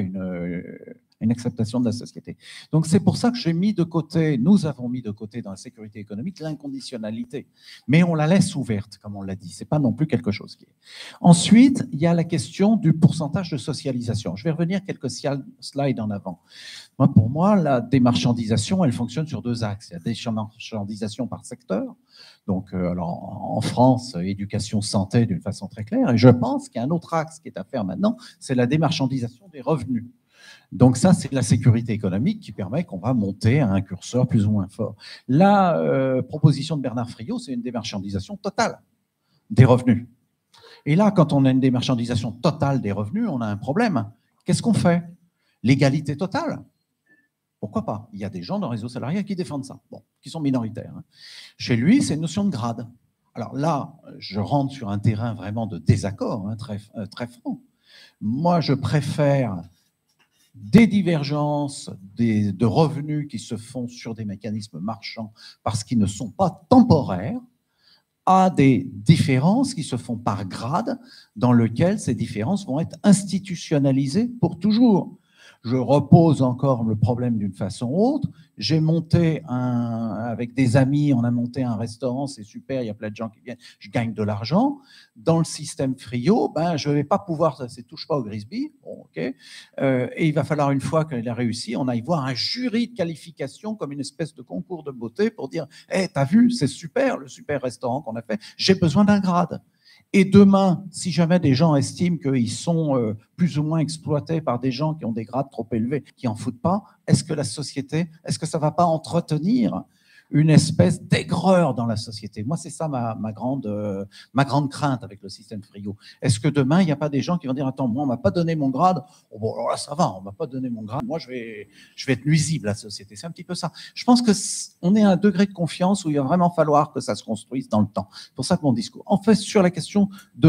une acceptation de la société. Donc, c'est pour ça que j'ai mis de côté, nous avons mis de côté dans la sécurité économique l'inconditionnalité. Mais on la laisse ouverte, comme on l'a dit. Ce n'est pas non plus quelque chose qui est. Ensuite, il y a la question du pourcentage de socialisation. Je vais revenir quelques slides en avant. Pour moi, la démarchandisation, elle fonctionne sur deux axes. Il y a la démarchandisation par secteur. Donc, alors, en France, éducation, santé, d'une façon très claire. Et je pense qu'il y a un autre axe qui est à faire maintenant, c'est la démarchandisation des revenus. Donc ça, c'est la sécurité économique qui permet qu'on va monter à un curseur plus ou moins fort. La proposition de Bernard Friot, c'est une démarchandisation totale des revenus. Et là, quand on a une démarchandisation totale des revenus, on a un problème. Qu'est-ce qu'on fait? L'égalité totale? Pourquoi pas? Il y a des gens dans Réseau Salariat qui défendent ça, bon, qui sont minoritaires. Chez lui, c'est une notion de grade. Alors là, je rentre sur un terrain vraiment de désaccord, hein, très franc. Moi, je préfère des divergences de revenus qui se font sur des mécanismes marchands parce qu'ils ne sont pas temporaires, à des différences qui se font par grade, dans lesquelles ces différences vont être institutionnalisées pour toujours. Je repose encore le problème d'une façon ou autre. J'ai monté avec des amis, on a monté un restaurant, c'est super, il y a plein de gens qui viennent, je gagne de l'argent. Dans le système Friot, ben, je ne vais pas pouvoir, ça ne touche pas au Grisby, bon, okay. Et il va falloir, une fois qu'il a réussi, on aille voir un jury de qualification comme une espèce de concours de beauté pour dire hey, t'as vu, c'est super, le super restaurant qu'on a fait, j'ai besoin d'un grade. Et demain, si jamais des gens estiment qu'ils sont plus ou moins exploités par des gens qui ont des grades trop élevés, qui n'en foutent pas, est-ce que la société, est-ce que ça ne va pas entretenir une espèce d'aigreur dans la société? Moi, c'est ça ma grande crainte avec le système Friot. Est-ce que demain, il n'y a pas des gens qui vont dire « Attends, moi, on ne m'a pas donné mon grade. Oh, bon, alors là, ça va, on ne m'a pas donné mon grade. Moi, je vais être nuisible à la société. » C'est un petit peu ça. Je pense qu'on est à un degré de confiance où il va vraiment falloir que ça se construise dans le temps. C'est pour ça que mon discours. En fait, sur la question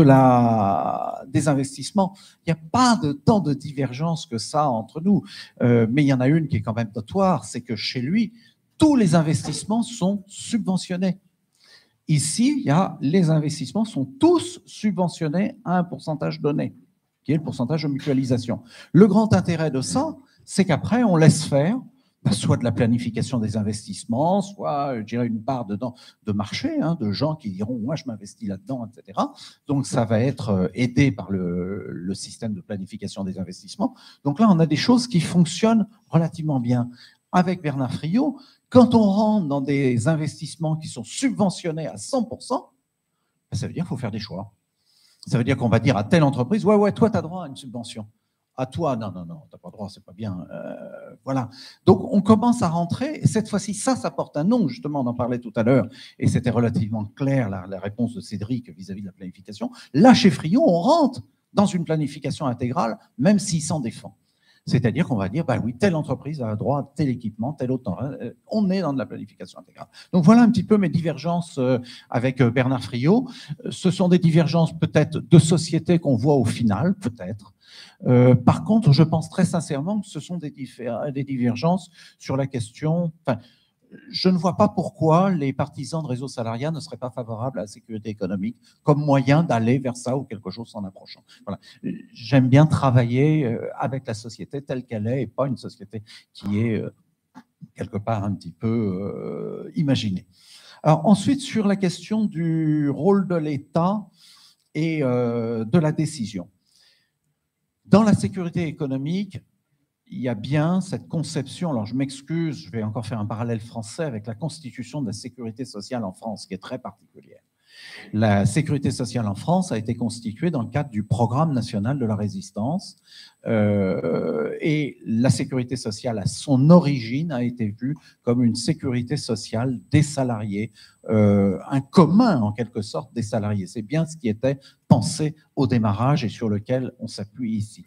des investissements, il n'y a pas tant de divergence que ça entre nous. Mais il y en a une qui est quand même notoire, c'est que chez lui, tous les investissements sont subventionnés. Ici, les investissements sont tous subventionnés à un pourcentage donné, qui est le pourcentage de mutualisation. Le grand intérêt de ça, c'est qu'après, on laisse faire soit de la planification des investissements, soit, je dirais, une part de marché, hein, de gens qui diront « moi, je m'investis là-dedans », etc. Donc, ça va être aidé par le système de planification des investissements. Donc là, on a des choses qui fonctionnent relativement bien. Avec Bernard Friot, quand on rentre dans des investissements qui sont subventionnés à 100%, ça veut dire qu'il faut faire des choix. Ça veut dire qu'on va dire à telle entreprise, ouais, toi, tu as droit à une subvention. À toi, non, tu n'as pas droit, c'est pas bien. Voilà. Donc, on commence à rentrer, et cette fois-ci, ça porte un nom, justement, on en parlait tout à l'heure, et c'était relativement clair, la réponse de Cédric vis-à-vis de la planification. Là, chez Friot, on rentre dans une planification intégrale, même s'il s'en défend. C'est-à-dire qu'on va dire, bah oui, telle entreprise a droit à tel équipement, tel autre. On est dans de la planification intégrale. Donc voilà un petit peu mes divergences avec Bernard Friot. Ce sont des divergences peut-être de société qu'on voit au final, peut-être. Par contre, je pense très sincèrement que ce sont des divergences sur la question... Enfin, je ne vois pas pourquoi les partisans de réseau salariat ne seraient pas favorables à la sécurité économique comme moyen d'aller vers ça ou quelque chose s'en approchant. Voilà. J'aime bien travailler avec la société telle qu'elle est et pas une société qui est quelque part un petit peu imaginée. Alors ensuite, sur la question du rôle de l'État et de la décision. Dans la sécurité économique, il y a bien cette conception, alors je m'excuse, je vais encore faire un parallèle français avec la constitution de la sécurité sociale en France, qui est très particulière. La sécurité sociale en France a été constituée dans le cadre du programme national de la résistance et la sécurité sociale à son origine a été vue comme une sécurité sociale des salariés, un commun en quelque sorte des salariés. C'est bien ce qui était pensé au démarrage et sur lequel on s'appuie ici.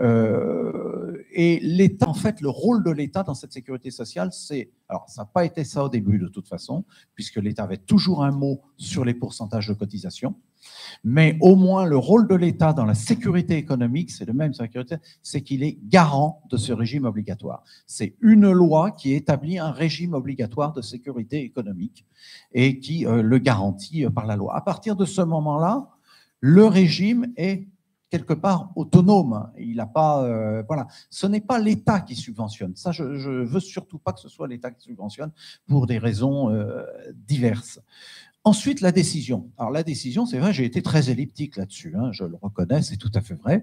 Et l'État, en fait, le rôle de l'État dans cette sécurité sociale, c'est, alors ça n'a pas été ça au début de toute façon, puisque l'État avait toujours un mot sur les pourcentages de cotisation, mais au moins le rôle de l'État dans la sécurité économique, c'est le même sécurité, c'est qu'il est garant de ce régime obligatoire. C'est une loi qui établit un régime obligatoire de sécurité économique et qui le garantit par la loi. À partir de ce moment-là, le régime est quelque part autonome. Il n'a pas, voilà. Ce n'est pas l'État qui subventionne. Ça, je veux surtout pas que ce soit l'État qui subventionne pour des raisons diverses. Ensuite, la décision. Alors la décision, c'est vrai, j'ai été très elliptique là-dessus, hein, je le reconnais, c'est tout à fait vrai.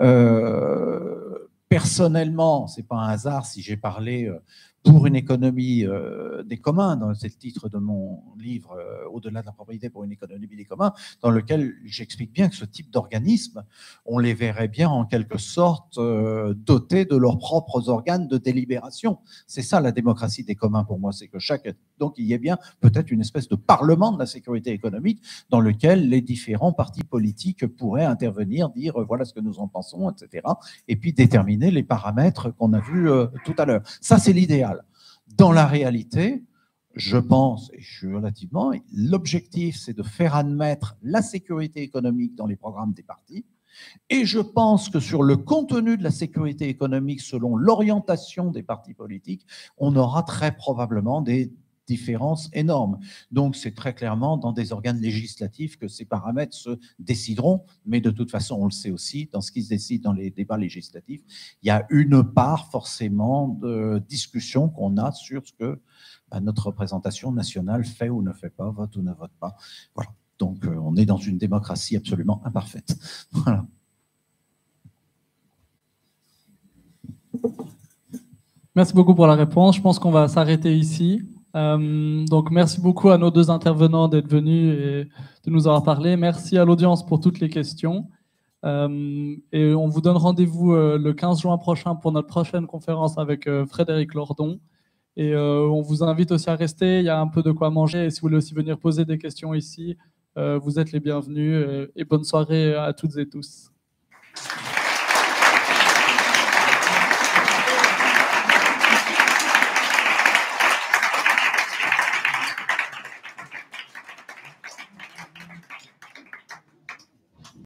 Personnellement, c'est pas un hasard si j'ai parlé pour une économie des communs, c'est le titre de mon livre Au-delà de la propriété pour une économie des communs, dans lequel j'explique bien que ce type d'organisme, on les verrait bien en quelque sorte dotés de leurs propres organes de délibération. C'est ça la démocratie des communs pour moi, c'est que donc il y ait bien peut-être une espèce de parlement de la sécurité économique dans lequel les différents partis politiques pourraient intervenir, dire voilà ce que nous en pensons, etc. et puis déterminer les paramètres qu'on a vus tout à l'heure. Ça, c'est l'idéal. Dans la réalité, je pense, et je suis relativement, l'objectif, c'est de faire admettre la sécurité économique dans les programmes des partis. Et je pense que sur le contenu de la sécurité économique, selon l'orientation des partis politiques, on aura très probablement des différences énormes. Donc, c'est très clairement dans des organes législatifs que ces paramètres se décideront, mais de toute façon, on le sait aussi, dans ce qui se décide dans les débats législatifs, il y a une part forcément de discussion qu'on a sur ce que notre représentation nationale fait ou ne fait pas, vote ou ne vote pas. Voilà. Donc, on est dans une démocratie absolument imparfaite. Voilà. Merci beaucoup pour la réponse. Je pense qu'on va s'arrêter ici. Donc, merci beaucoup à nos deux intervenants d'être venus et de nous avoir parlé. Merci à l'audience pour toutes les questions. Et on vous donne rendez-vous le 15 juin prochain pour notre prochaine conférence avec Frédéric Lordon. Et on vous invite aussi à rester. Il y a un peu de quoi manger. Et si vous voulez aussi venir poser des questions ici, vous êtes les bienvenus. Et bonne soirée à toutes et tous.